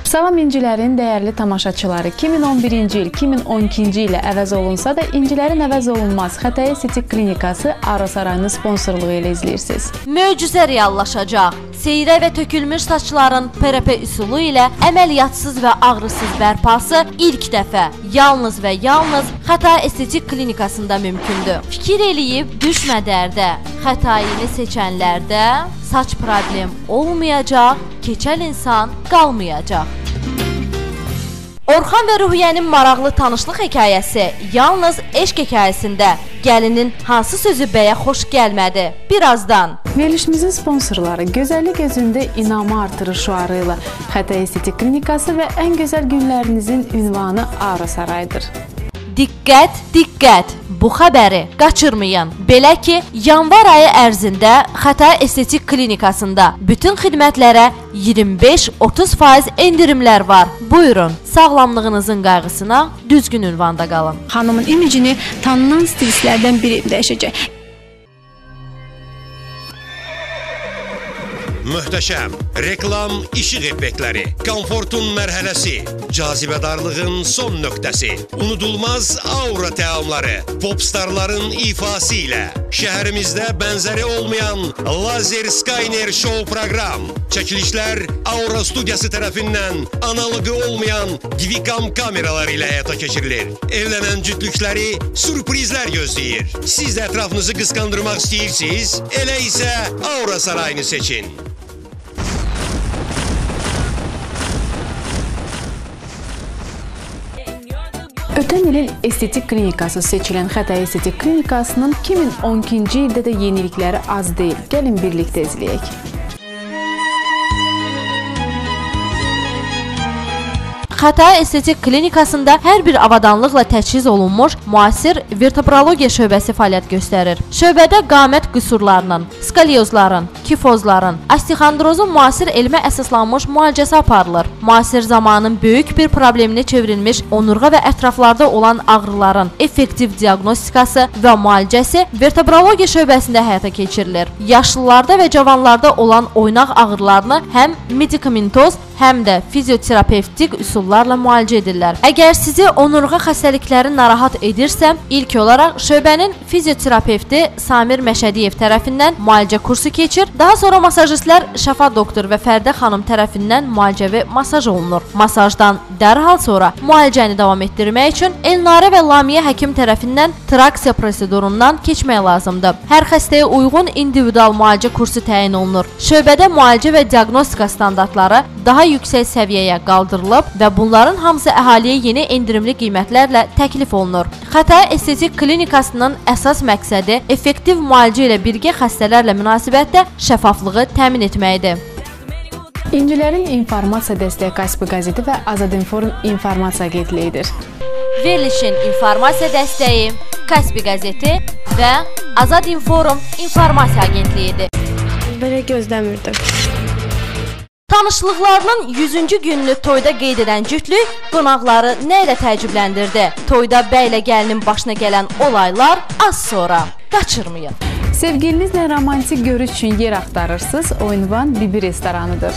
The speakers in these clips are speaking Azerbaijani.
Salam İncilərin dəyərli tamaşaçıları, 2011-ci il 2012-ci ilə əvəz olunsa da İncilərin əvəz olunmaz Xətai Estetik Klinikası Aura Sarayının sponsorluğu ilə izləyirsiniz. Möcüzə reallaşacaq. Seyrə və tökülmüş saçların PRP üsulu ilə əməliyyatsız və ağrısız bərpası ilk dəfə yalnız və yalnız Xətai Estetik Klinikasında mümkündür. Fikir eləyib düşmə dərdə. Xətaini seçənlərdə saç problem olmayacaq, keçəl insan qalmayacaq. Orxan və Ruhiyyənin maraqlı tanışlıq hekayəsi yalnız eşq hekayəsində. Gəlinin hansı sözü bəyə xoş gəlmədi? Birazdan. Verilişimizin sponsorları gözəllik özündə inamı artırır şüarı ilə Xətai Estetik Klinikası və ən gözəl günlərinizin ünvanı Aura Sarayıdır. Diqqət, diqqət! Bu xəbəri qaçırmayın. Belə ki, yanvar ayı ərzində Xətai Estetik Klinikasında bütün xidmətlərə 25-30% endirimlər var. Buyurun, sağlamlığınızın qayğısına düzgün ünvanda qalın. Xanımın imicini tanınan stilistlərdən biri dəyişəcək. Möhtəşəm, reklam işıq effektləri, komfortun mərhələsi, cazibədarlığın son nöqtəsi, unudulmaz aura təamları, popstarların ifası ilə, şəhərimizdə bənzəri olmayan Lazer Skyner Show proqram, çəkilişlər Aura Studiyası tərəfindən analogu olmayan Divicam kameraları ilə həyata keçirilir. Evlənən cütlükləri sürprizlər gözləyir. Siz də ətrafınızı qısqandırmaq istəyirsiniz, elə isə Aura Sarayını seçin. Ötən ilin estetik klinikası seçilən Xətai Estetik Klinikasının 2012-ci ildə də yenilikləri az deyil. Gəlin birlikdə izləyək. Xətai Estetik Klinikasında hər bir avadanlıqla təchiz olunmuş müasir vertebrologiya şöbəsi fəaliyyət göstərir. Şöbədə qamət qüsurlarının, skalyozların, kifozların, osteoxondrozun müasir elmə əsaslanmış müalicəsi aparılır. Müasir zamanın böyük bir problemini çevrilmiş onurğa və ətraflarda olan ağrıların effektiv diaqnostikası və müalicəsi vertebrologiya şöbəsində həyata keçirilir. Yaşlılarda və cavanlarda olan oynaq ağrılarını həm medikamentoz, həm də fizioterapevtik üsullarla müalicə edirlər. Əgər sizi onurğa xəstəlikləri narahat edirsə, ilk olaraq şöbənin fizioterapevti Samir Məşədiyev tərəfindən müalicə kursu keçir. Daha sonra masajistlər Şəfa doktor və Fərdə xanım tərəfindən müalicəvi masaj olunur. Masajdan dərhal sonra müalicəni davam etdirmək üçün Elnarə və Lamiyə həkim tərəfindən traksiya prosedurundan keçmək lazımdır. Hər xəstəyə uyğun individual müalicə kursu təyin olunur. Şöbədə müalicə və diaqnostika standartları daha yüksək səviyyəyə qaldırılıb və bunların hamısı əhaliyə yeni endirimli qiymətlərlə təklif olunur. Xətai Estetik Klinikasının əsas məqsədi effektiv müalicə ilə birgə xəstələrlə münasibətdə şəffaflığı təmin etməkdir. İncilərin informasiya dəstəyi Kaspi qəzeti və Azad Inform informasiya agentliyidir. Verilişin informasiya dəstəyi Kaspi qəzeti və Azad Inform informasiya agentliyidir. Belə gözləmirdim. Tanışlıqlarının 100-cü gününü toyda qeyd edən cütlük qonaqları nə ilə təəccübləndirdi? Toyda bəylə gəlinin başına gələn olaylar az sonra. Qaçırmayın. Sevgilinizlə romantik görüş üçün yer axtarırsınız, o ünvan Bibi restoranıdır.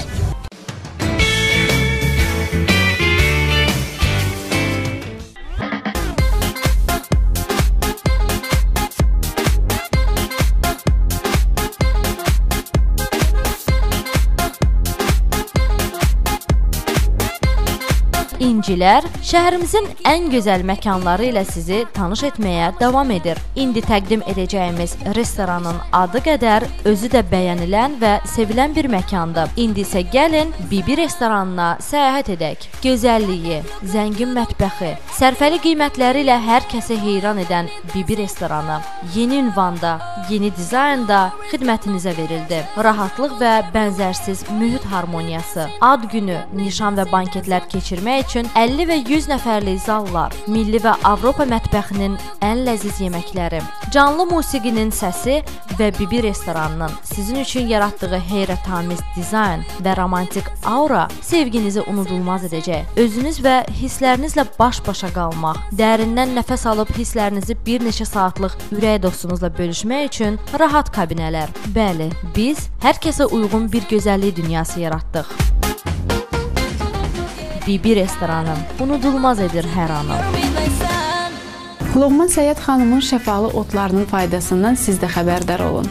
İncilər şəhərimizin ən gözəl məkanları ilə sizi tanış etməyə davam edir. İndi təqdim edəcəyimiz restoranın adı qədər özü də bəyənilən və sevilən bir məkandır. İndi isə gəlin Bibi restoranına səyahət edək. Gözəlliyi, zəngin mətbəxi, sərfəli qiymətləri ilə hər kəsi heyran edən Bibi restoranı yeni ünvanda, yeni dizaynda xidmətinizə verildi. Rahatlıq və bənzərsiz mühit harmoniyası, ad günü, nişan və banketlər keçirmək üçün 50 və 100 nəfərlik zallar, milli və Avropa mətbəxinin ən ləziz yeməkləri, canlı musiqinin səsi və Bibi restoranının sizin üçün yaratdığı heyrətamiz dizayn və romantik aura sevginizi unudulmaz edəcək. Özünüz və hisslərinizlə baş-başa qalmaq, dərindən nəfəs alıb hisslərinizi bir neçə saatlıq ürək dostunuzla bölüşmək üçün rahat kabinələr. Bəli, biz hər kəsə uyğun bir gözəllik dünyası yaratdıq. Bibi restoranı unudulmaz edir hər anı. Loğman Səyyad xanımın şəfalı otlarının faydasından siz də xəbərdar olun.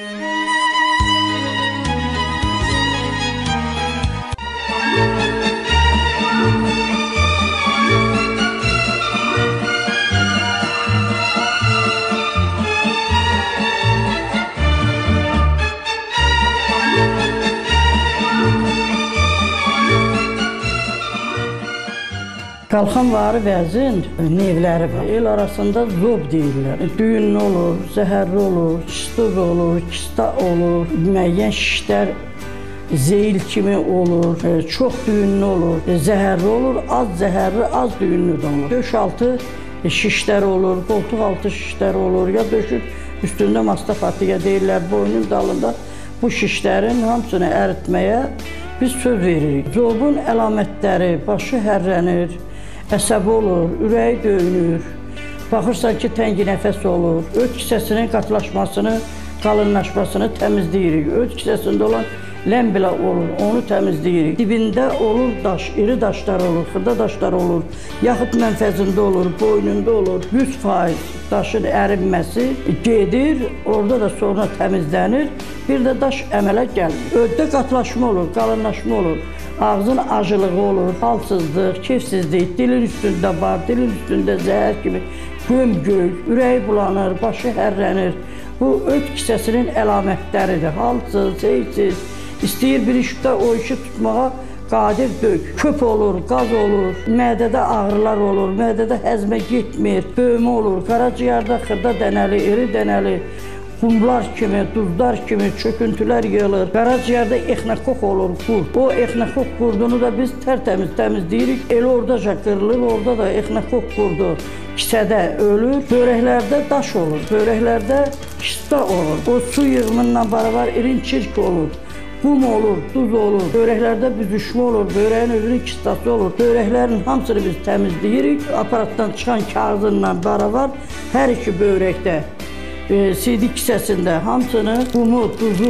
Qalxan varı vəzin nevləri var. El arasında zob deyirlər. Düyünlü olur, zəhərli olur, kistoz olur, kista olur, müəyyən şişlər zeyil kimi olur, çox düyünlü olur, zəhərli olur, az zəhərli, az düyünlü də olur. Döş altı şişlər olur, qoltuq altı şişlər olur, ya döşün üstündə mastafatiya deyirlər, boynun dalında bu şişlərin hamısını əritməyə biz söz veririk. Zobun əlamətləri, başı hərrənir, əsəbi olur, ürəyi döyünür, baxırsan ki, təngi nəfəs olur, öd kisəsinin qatılaşmasını, qalınlaşmasını təmizləyirik. Öd kisəsində olan ləm belə olur, onu təmizləyirik. Dibində olur daş, iri daşlar olur, xırda daşlar olur, yaxud mənfəzində olur, boynunda olur. 100% daşın ərinməsi gedir, orada da sonra təmizlənir, bir də daş əmələ gəlmir. Öddə qatılaşma olur, qalınlaşma olur. Ağzın acılığı olur, halsızlıq, keyfsizlik, dilin üstündə var, dilin üstündə zəhər kimi göm-göy, ürəyi bulanır, başı hərrənir. Bu öd kisəsinin əlamətləridir. Halsız, seysiz, istəyir bir işdə o işi tutmağa qadir dök. Köp olur, qaz olur, mədədə ağrılar olur, mədədə həzmə getmir, böyümə olur, qaraciyarda xırda dənəli, iri dənəli, qumlar kimi, duzlar kimi çöküntülər yığılır. Qaraciyarda exnakok olur, qurd. O exnakok qurdunu da biz tərtəmiz təmizləyirik. Elə oradaca qırılır, orada da exnakok qurdu kisədə ölür. Börəklərdə daş olur, börəklərdə kista olur. O su yığımından barabar irin çirk olur. Qum olur, duz olur, börəklərdə büzüşmə olur, börəyin özünün kistası olur. Börəklərin hamısını biz təmizləyirik. Aparatdan çıxan kağızınla barabar hər iki börəkdə CD kisəsində hamısını, qumu, duzu,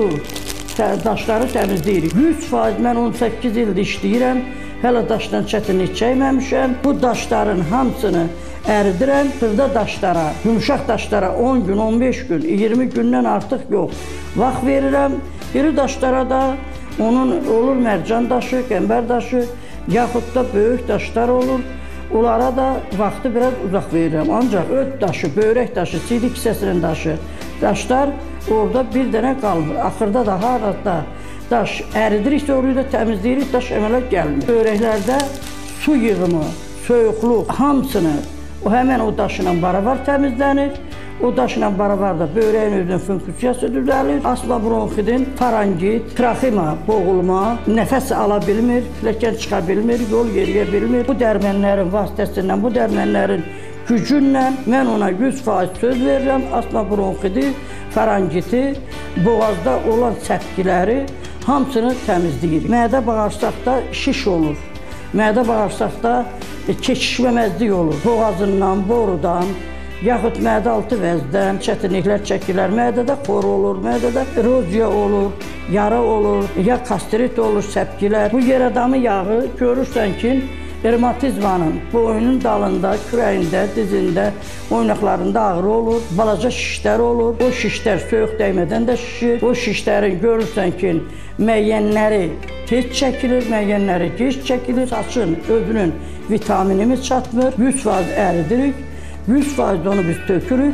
daşları təmizləyirik. 100% mən 18 ildir işləyirəm, hələ daşdan çətinlik çəkməmişəm. Bu daşların hamısını əridirəm, xırda daşlara, yumuşaq daşlara 10 gün, 15 gün, 20 gündən artıq yox. Vaxt verirəm, iri daşlara da onun olur mərcan daşı, qəmbər daşı, yaxud da böyük daşlar olur. Onlara da vaxtı biraz uzaq verirəm. Ancaq öd daşı, börək daşı, CD kisəsinin daşı, daşlar orada bir dənə qalmır. Axırda da harada daş əridiriksə, orayı da təmizləyirik, daş əmələ gəlmir. Börəklərdə su yığımı, soyuqluq, hamısını həmən o daşla barabar təmizlənir. O daşla barabar da börəyin özünün funksiyası düzəlir. Asma bronxidin, farangit, traxima, boğulma, nəfəs ala bilmir, pilləkən çıxa bilmir, yol yeriyə bilmir. Bu dərmənlərin vasitəsindən, bu dərmənlərin gücünlə mən ona 100% söz verirəm. Asma bronxidi, farangiti, boğazda olan səpkiləri hamısını təmizləyir. Mədə bağırsaqda şiş olur, mədə bağırsaqda keçişməməzlik olur. Boğazından, borudan, yaxud mədə altı vəzdən çətinliklər çəkirlər. Mədədə xor olur, mədədə eroziya olur, yara olur, ya kastrit olur, səpkilər. Bu yer adamı yağı görürsən ki, revmatizmanın boynun dalında, kürəyində, dizində, oynaqlarında ağrı olur, balaca şişlər olur. O şişlər soyuq dəymədən də şişir. O şişlərin görürsən ki, müəyyənləri tez çəkilir, müəyyənləri gec çəkilir. Saçın özünün vitaminimiz çatmır, 100% əridirik. 100% onu biz tökürük.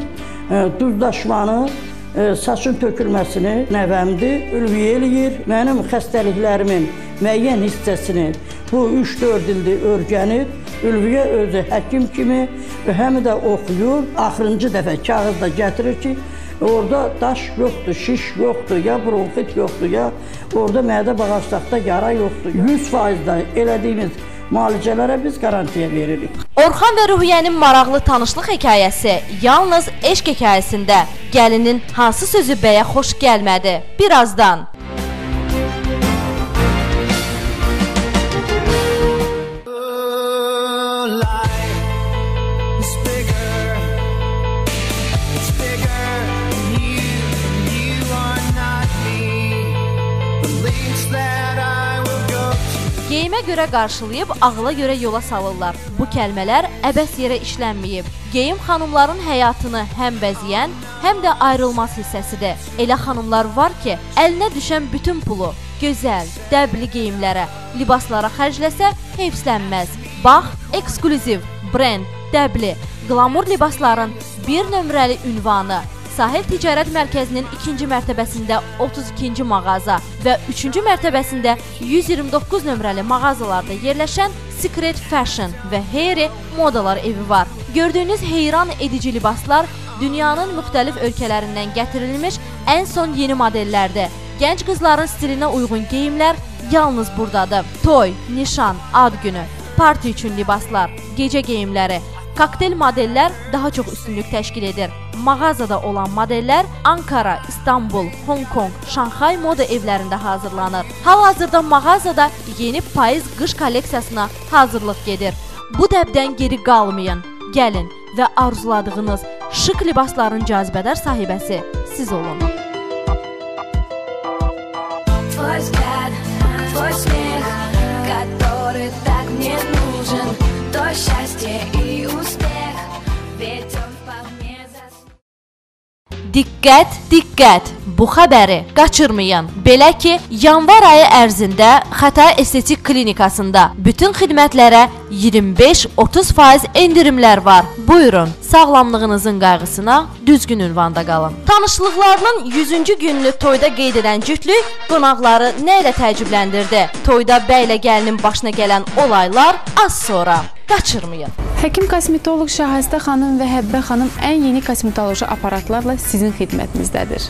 Duzlaşmanı, saçın tökülməsini nəvəmdir, ülviyə eləyir. Mənim xəstəliklərimin müəyyən hissəsini bu 3-4 ildir örgənib. Ülviyə özü həkim kimi həm də oxuyur. Axırıncı dəfə kağızda gətirir ki, orada daş yoxdur, şiş yoxdur, ya bronxit yoxdur, ya orada mədə bağırsaqda yara yoxdur. 100% da elədiyimiz müalicələrə biz qarantiya veririk. Orxan və Ruhiyyənin maraqlı tanışlıq hekayəsi yalnız eşq hekayəsində. Gəlinin hansı sözü bəyə xoş gəlmədi? Birazdan. Geyimə görə qarşılayıb ağıla görə yola salırlar. Bu kəlmələr əbəs yerə işlənməyib. Geyim xanımların həyatını həm bəzəyən, həm də ayrılmaz hissəsidir. Elə xanımlar var ki, əlinə düşən bütün pulu gözəl, dəbli geyimlərə, libaslara xərcləsə heyfslənməz. Bax, eksklüziv, brend, dəbli, qlamur libasların bir nömrəli ünvanı. Sahil Ticarət Mərkəzinin 2-ci mərtəbəsində 32-ci mağaza və 3-cü mərtəbəsində 129 nömrəli mağazalarda yerləşən Secret Fashion və Heyri modalar evi var. Gördüyünüz heyran edici libaslar dünyanın müxtəlif ölkələrindən gətirilmiş ən son yeni modellərdir. Gənc qızların stilinə uyğun geyimlər yalnız buradadır. Toy, nişan, ad günü, parti üçün libaslar, gecə geyimləri, kokteyl modellər daha çox üstünlük təşkil edir. Mağazada olan modellər Ankara, İstanbul, Hong Kong, Şanxay moda evlərində hazırlanır. Hal-hazırda mağazada yeni payız-qış kolleksiyasına hazırlıq gedir. Bu dəbdən geri qalmayın. Gəlin və arzuladığınız şık libasların cazibədar sahibəsi siz olun. Твой взгляд, твой смех, который так мне нужен, то счастье и успех, ведь он вполне заслужен. Diqqət, diqqət! Bu xəbəri qaçırmayın. Belə ki, yanvar ayı ərzində Xətai Estetik Klinikasında bütün xidmətlərə 25-30% endirimlər var. Buyurun, sağlamlığınızın qayğısına düzgün ünvanda qalın. Tanışlıqlarının 100-cü gününü toyda qeyd edən cütlük qonaqları nə ilə təəccübləndirdi? Toyda bəylə gəlinin başına gələn olaylar az sonra. Qaçırmayın. Həkim kosmetoloq Şahəstə xanım və Həbbə xanım ən yeni kosmetoloji aparatlarla sizin xidmətinizdədir.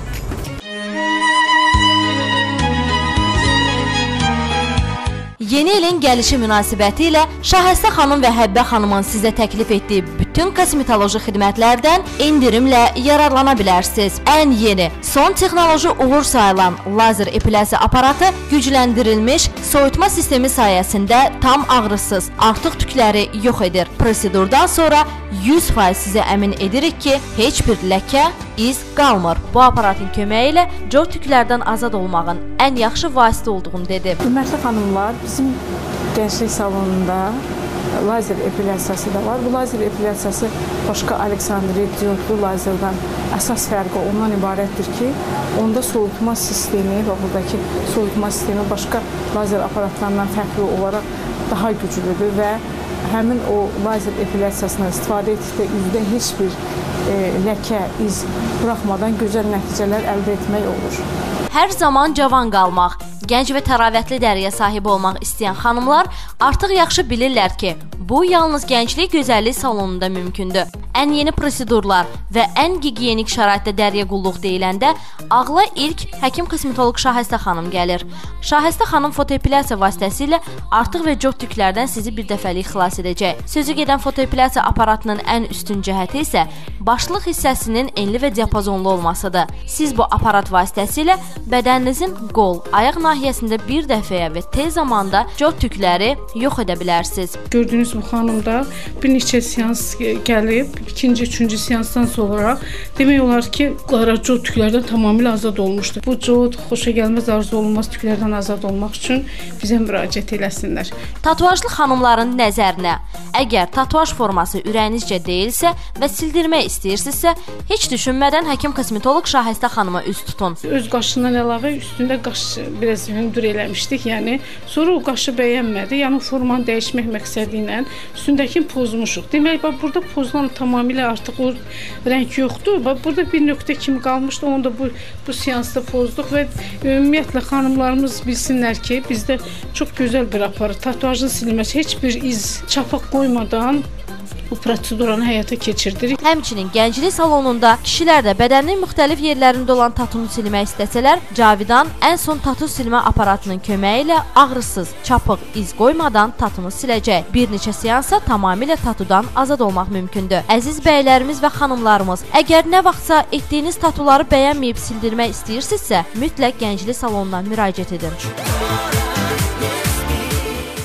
Yeni ilin gəlişi münasibəti ilə Şahəstə xanım və Həbbə xanımın sizə təklif etdiyi bütün kosmetoloji xidmətlərdən endirimlə yararlana bilərsiniz. Ən yeni, son texnoloji uğur sayılan lazer epilyasiya aparatı gücləndirilmiş soyutma sistemi sayəsində tam ağrısız, artıq tükləri yox edir. Prosedurdan sonra 100% sizə əmin edirik ki, heç bir ləkə, iz qalmır. Bu aparatın köməyi ilə cor tüklərdən azad olmağın ən yaxşı vasitə olduğunu dedi. Hörmətli xanımlar, bizim gənclik salonunda lazer epilyasiyası da var. Bu lazer epilyasiyası başqa Aleksandriya diodlu lazerdən əsas fərqi ondan ibarətdir ki, onda soyutma sistemi və buradakı soyutma sistemi başqa lazer aparatlarından fərqli olaraq daha güclüdür və həmin o lazer epilyasiyasından istifadə etdikdə üzdə heç bir ləkə, iz buraxmadan gözəl nəticələr əldə etmək olur. Hər zaman cavan qalmaq, gənc və təravətli dəriyə sahib olmaq istəyən xanımlar artıq yaxşı bilirlər ki, bu yalnız gənclik gözəllik salonunda mümkündür. Ən yeni prosedurlar və ən gigiyenik şəraitdə dəriyə qulluq deyiləndə ağla ilk həkim kosmetoloq Şahəstə xanım gəlir. Şahəstə xanım fotoepilyasiya vasitəsilə artıq və cod tüklərdən sizi bir dəfəlik xilas edəcək. Sözü gedən fotoepilyasiya aparatının ən üstün cəhəti isə başlıq hissəsinin enli və diapazonlu olmasıdır. Siz bu aparat vasitəsilə bədəninizin qol, ayaq nahiyəsində bir dəfəyə və tez zamanda cod tükləri yox edə bilərsiniz. Gördüyünüz bu xanımda bir neçə seans gəlib, ikinci, üçüncü seansdan sonra demək olar ki, qara cod tüklərdən tamamilə azad olmuşdur. Bu cod xoşa gəlməz, arzu olunmaz tüklərdən azad olmaq üçün bizə müraciət eləsinlər. Tatuajlı xanımların nəzərinə, əgər tatuaj forması ürəyinizcə deyilsə və sildirmək istəyirsinizsə, heç düşünmədən həkim kosmetoloq Şahəstə xanıma üz tutun. Öz qaşından əlavə üstündə qaş biraz hündür eləmişdik, yəni sonra o qaşı bəyənmədi, yəni formanı dəyişmək məqsədi ilə üstündəkini pozmuşuq. Demək, burada pozulan tamamilə artıq o rəng yoxdur. Burada bir nöqtə kimi qalmışdı, onu da bu seansda pozduq və ümumiyyətlə xanımlarımız bilsinlər ki, bizdə çox gözəl bir aparat, tatuajın silinməsi, heç bir iz, çapaq qoymadan bu proseduranı həyata keçirdirik. Həmçinin gənclik salonunda kişilər də bədəninin müxtəlif yerlərində olan tatunu silmək istəsələr, Cavidan ən son tatu silmə aparatının köməyi ilə ağrısız, çapıq, iz qoymadan tatunu siləcək. Bir neçə seansa tamamilə tatudan azad olmaq mümkündür. Əziz bəylərimiz və xanımlarımız, əgər nə vaxtsa etdiyiniz tatuları bəyənməyib sildirmək istəyirsinizsə, mütləq gənclik salonuna müraciət edin.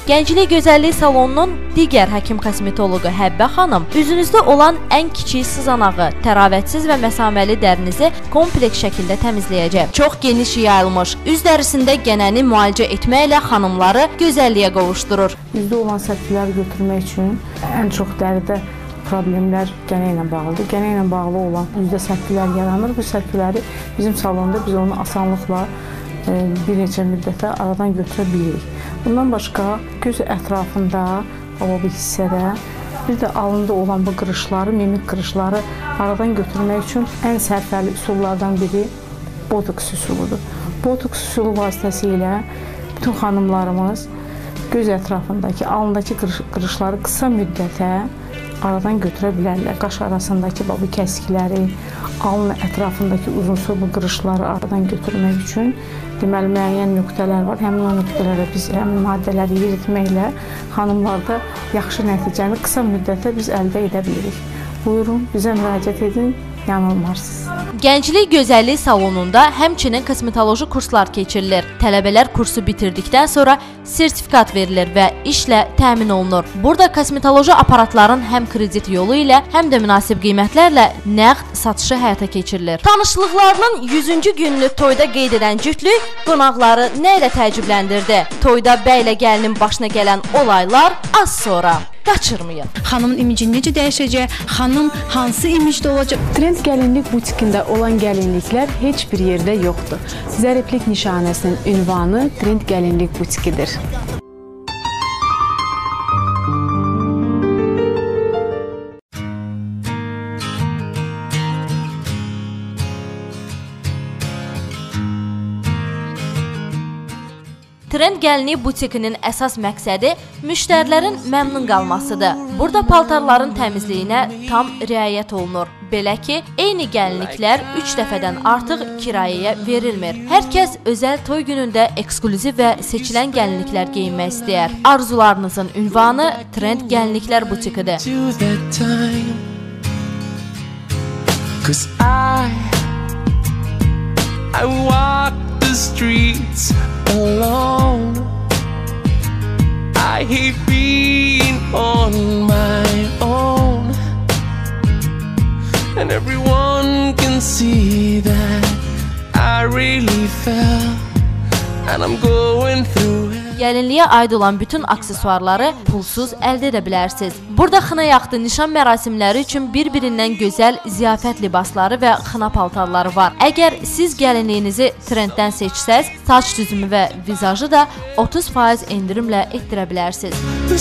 Gənclik Gözəllik Salonunun digər həkim kosmetoloqu Həbbə xanım üzünüzdə olan ən kiçik sızanağı, təravətsiz və məsaməli dərinizi kompleks şəkildə təmizləyəcək. Çox geniş yayılmış üz dərisində gənəni müalicə etməklə xanımları gözəlliyə qovuşdurur. Üzdə olan sərtlikləri götürmək üçün ən çox dəridə problemlər gənə ilə bağlıdır. Gənə ilə bağlı olan üzdə sərtliklər yaranır. Bu sərtlikləri bizim salonda biz onu asanlıqla bir neçə müddətə aradan götürə bilirik. Bundan başqa göz ətrafında, o bir hissədə, bir də alında olan bu qırışları, mimik qırışları aradan götürmək üçün ən sərfəli üsullardan biri botoks üsuludur. Botoks üsulu vasitəsilə bütün xanımlarımız göz ətrafındakı, alındakı qırışları qısa müddətə aradan götürə bilərlər. Qaş arasındakı bu kəsikləri, alın ətrafındakı uzunsov qırışları aradan götürmək üçün deməli müəyyən nöqtələr var. Həmin o nöqtələrə biz həmin maddələri yeritməklə xanımlarda yaxşı nəticəni qısa müddətdə biz əldə edə bilirik. Buyurun, bizə müraciət edin, yanılmarsınız. Gənclik Gözəllik Salonunda həmçinin kosmetoloji kurslar keçirilir. Tələbələr kursu bitirdikdən sonra sertifikat verilir və işlə təmin olunur. Burada kosmetoloji aparatların həm kredit yolu ilə, həm də münasib qiymətlərlə nəqd satışı həyata keçirilir. Tanışlıqlarının 100-cü gününü toyda qeyd edən cütlük qonaqları nə ilə təəccübləndirdi? Toyda bəylə gəlinin başına gələn olaylar az sonra. Qaçırmayın. Xanımın imici necə dəyişəcək? Xanım hansı imicdə olacaq? Trend gəlinlik butikində olan gəlinliklər heç bir yerdə yoxdur. Zəriflik nişanəsinin ünvanı Trend gəlinlik butikidir. Trend gəlinlik butikinin əsas məqsədi müştərilərin məmnun qalmasıdır. Burada paltarların təmizliyinə tam riayət olunur. Belə ki, eyni gəlinliklər 3 dəfədən artıq kirayəyə verilmir. Hər kəs özəl toy günündə eksklüziv və seçilən gəlinliklər geyinmək istəyər. Arzularınızın ünvanı Trend gəlinliklər butikidir. Streets alone. I hate being on my own, and everyone can see that I really fell, and I'm going through it. Gəlinliyə aid olan bütün aksesuarları pulsuz əldə edə bilərsiniz. Burada xına yaxdı nişan mərasimləri üçün bir-birindən gözəl ziyafət libasları və xına paltarları var. Əgər siz gəlinliyinizi trenddən seçsəz, saç düzümü və vizajı da 30% endirimlə etdirə bilərsiniz.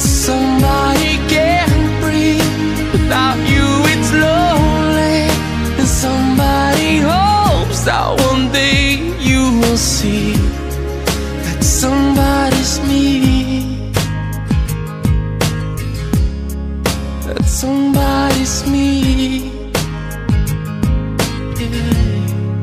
Somebody's me. That somebody's me. Yeah.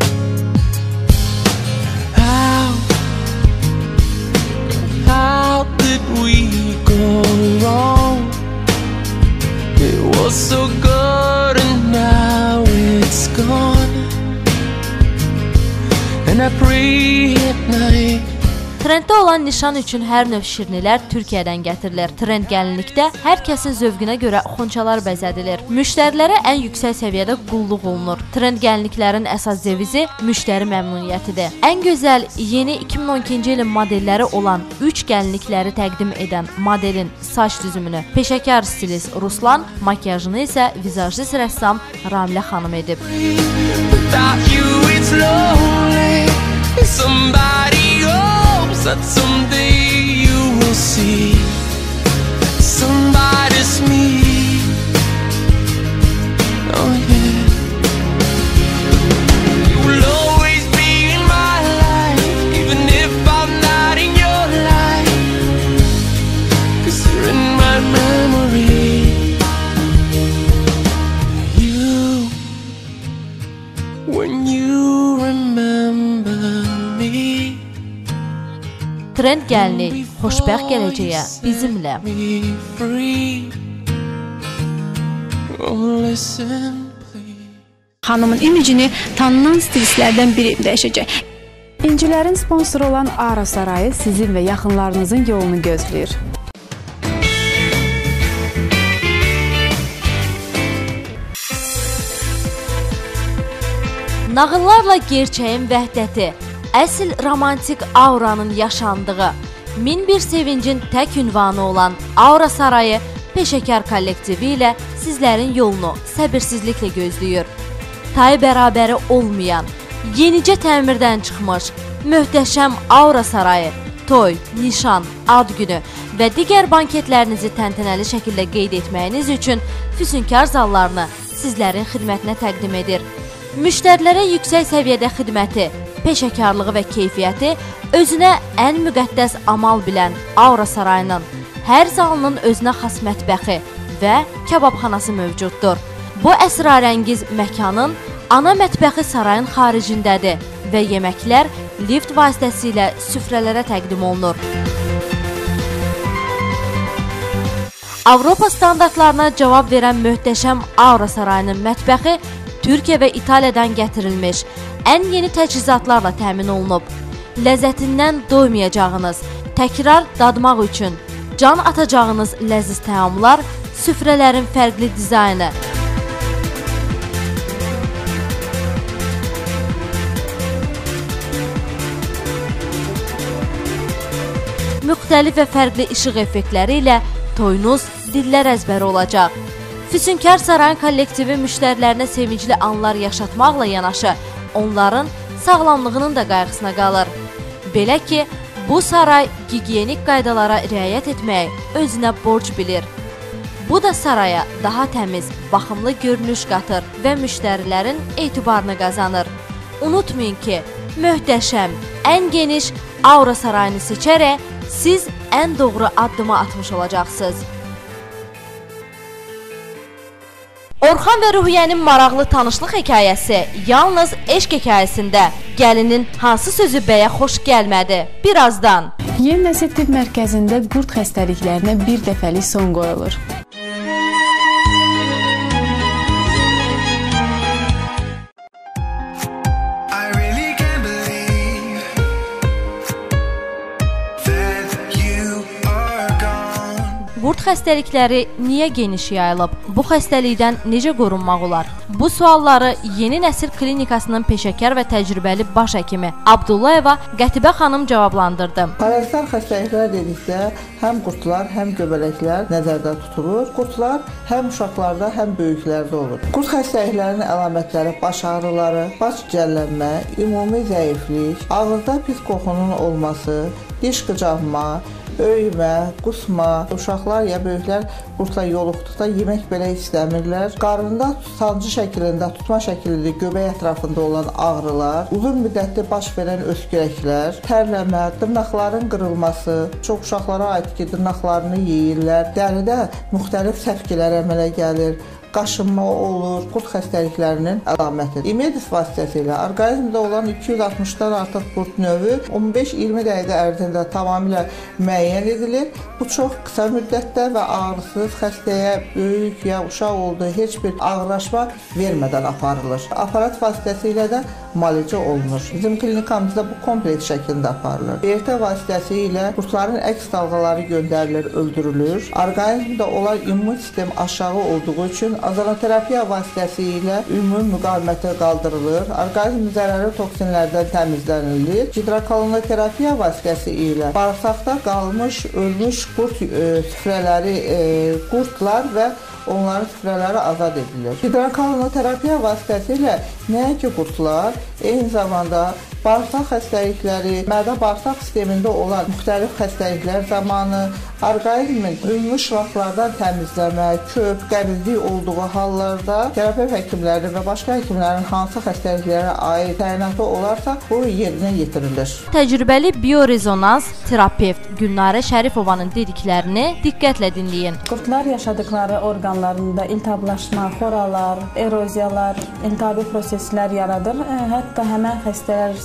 How did we go wrong? It was so good and now it's gone. And I pray at night. Trenddə olan nişan üçün hər növ şirnilər Türkiyədən gətirilir. Trend gəlinlikdə hər kəsin zövqünə görə xonçalar bəzədilir. Müştərilərə ən yüksək səviyyədə qulluq olunur. Trend gəlinliklərin əsas devizi müştəri məmnuniyyətidir. Ən gözəl yeni 2012-ci ilin modelləri olan 3 gəlinlikləri təqdim edən modelin saç düzümünü peşəkar stilist Ruslan, makyajını isə vizajist rəssam Ramilə xanım edib. That someday you will see somebody's me. Oh yeah. You will always be in my life, even if I'm not in your life. 'Cause you're in my memory. You, when you remember me. Trend gəlinlik, xoşbəxt gələcəyə bizimlə. Xanımın imicini tanınan stilistlərdən biri dəyişəcək. İncilərin sponsoru olan Ara Sarayı sizin və yaxınlarınızın yolunu gözləyir. Nağıllarla gerçəyin vəhdəti, əsl romantik auranın yaşandığı, min bir sevincin tək ünvanı olan Aura Sarayı peşəkar kollektivi ilə sizlərin yolunu səbirsizliklə gözləyir. Tayı bərabəri olmayan, yenicə təmirdən çıxmış, möhtəşəm Aura Sarayı, toy, nişan, ad günü və digər banketlərinizi təntənəli şəkildə qeyd etməyiniz üçün füsunkar zallarını sizlərin xidmətinə təqdim edir. Müştərilərə yüksək səviyyədə xidməti, peşəkarlığı və keyfiyyəti özünə ən müqəddəs amal bilən Aura Sarayının hər zalının özünə xas mətbəxi və kababxanası mövcuddur. Bu əsrarəngiz məkanın ana mətbəxi sarayın xaricindədir və yeməklər lift vasitəsilə süfrələrə təqdim olunur. Avropa standartlarına cavab verən möhtəşəm Aura Sarayının mətbəxi Türkiyə və İtaliyadan gətirilmiş, ən yeni təchizatlarla təmin olunub. Ləzzətindən doymayacağınız, təkrar dadmaq üçün can atacağınız ləziz təamlar, süfrələrin fərqli dizaynı, müxtəlif və fərqli işıq effektləri ilə toyunuz dillər əzbəri olacaq. Füsunkar Sarayın kollektivi müştərilərinə sevincli anlar yaşatmaqla yanaşı, onların sağlamlığının da qayğısına qalır. Belə ki, bu saray gigiyenik qaydalara riayət etməyi özünə borc bilir. Bu da saraya daha təmiz, baxımlı görünüş qatır və müştərilərin etibarını qazanır. Unutmayın ki, möhtəşəm, ən geniş Aura Sarayını seçərək siz ən doğru addımı atmış olacaqsınız. Orxan və Ruhiyyənin maraqlı tanışlıq hekayəsi yalnız eşq hekayəsində. Gəlinin hansı sözü bəyə xoş gəlmədi? Birazdan. Yeni Nəsil Tibb Mərkəzində qurd xəstəliklərinə bir dəfəlik son qoyulur. Qurd xəstəlikləri niyə geniş yayılıb? Bu xəstəlikdən necə qorunmaq olar? Bu sualları Yeni Nəsil Klinikasının peşəkar və təcrübəli baş həkimi Abdullayeva Qətibə xanım cavablandırdı. Parazitar xəstəliklər dedikdə həm qurdlar, həm göbələklər nəzərdə tutulur. Qurdlar həm uşaqlarda, həm böyüklərdə olur. Qurd xəstəliklərinin əlamətləri baş ağrıları, baş gicəllənmə, ümumi zəiflik, ağızda pis qoxunun olması, diş qıcanma, öymə, qusma, uşaqlar ya böyüklər qurdla yoluxduqda yemək belə istəmirlər. Qarında sancı şəklində, tutma şəklində göbək ətrafında olan ağrılar, uzun müddətli baş verən öskürəklər, tərləmə, dırnaqların qırılması, çox uşaqlara aid ki, dırnaqlarını yeyirlər, dəridə müxtəlif səpkilər əmələ gəlir, qaşınma olur, qurd xəstəliklərinin əlamətidir. İmedis vasitəsilə orqanizmdə olan 260-dan artıq qurd növü 15-20 dəqiqə ərzində tamamilə müəyyən edilir. Bu çox qısa müddətdə və ağrısız xəstəyə böyük ya uşaq olduğu heç bir ağırlaşma vermədən aparılır. Aparat vasitəsilə də müalicə olunur. Bizim klinikamızda bu kompleks şəklində aparılır. BRT vasitəsilə qurdların əks dalğaları göndərilir, öldürülür. Orqanizmdə olan immun sistem aşağı olduğu üçün azonoterapiya vasitəsilə ümumi müqaviməti qaldırılır, orqanizm zərərli toksinlərdən təmizlənilir. Hidrokolonoterapiya vasitəsilə bağırsaqda qalmış, ölmüş qurd süfrələri, qurdlar və onların süfrələri azad edilir. Hidrokolonoterapiya vasitəsilə nəinki qurdlar, eyni zamanda bağırsaq xəstəlikləri, mədə-bağırsaq sistemində olan müxtəlif xəstəliklər zamanı orqanizmin ümumi şıraqlardan təmizləmə, köp, qəbizlik olduğu hallarda terapevt həkimlərinin və başqa həkimlərin hansı xəstəliklərə aid təyinatı olarsa, bu yerinə yetirilir. Təcrübəli biorezonans terapevt Gülnarə Şərifovanın dediklərini diqqətlə dinləyin. Qurdlar yaşadıkları orqanlarında iltihablaşma, xoralar, eroziyalar, iltihabi proseslər yaradır. Hətta həmən xəstələr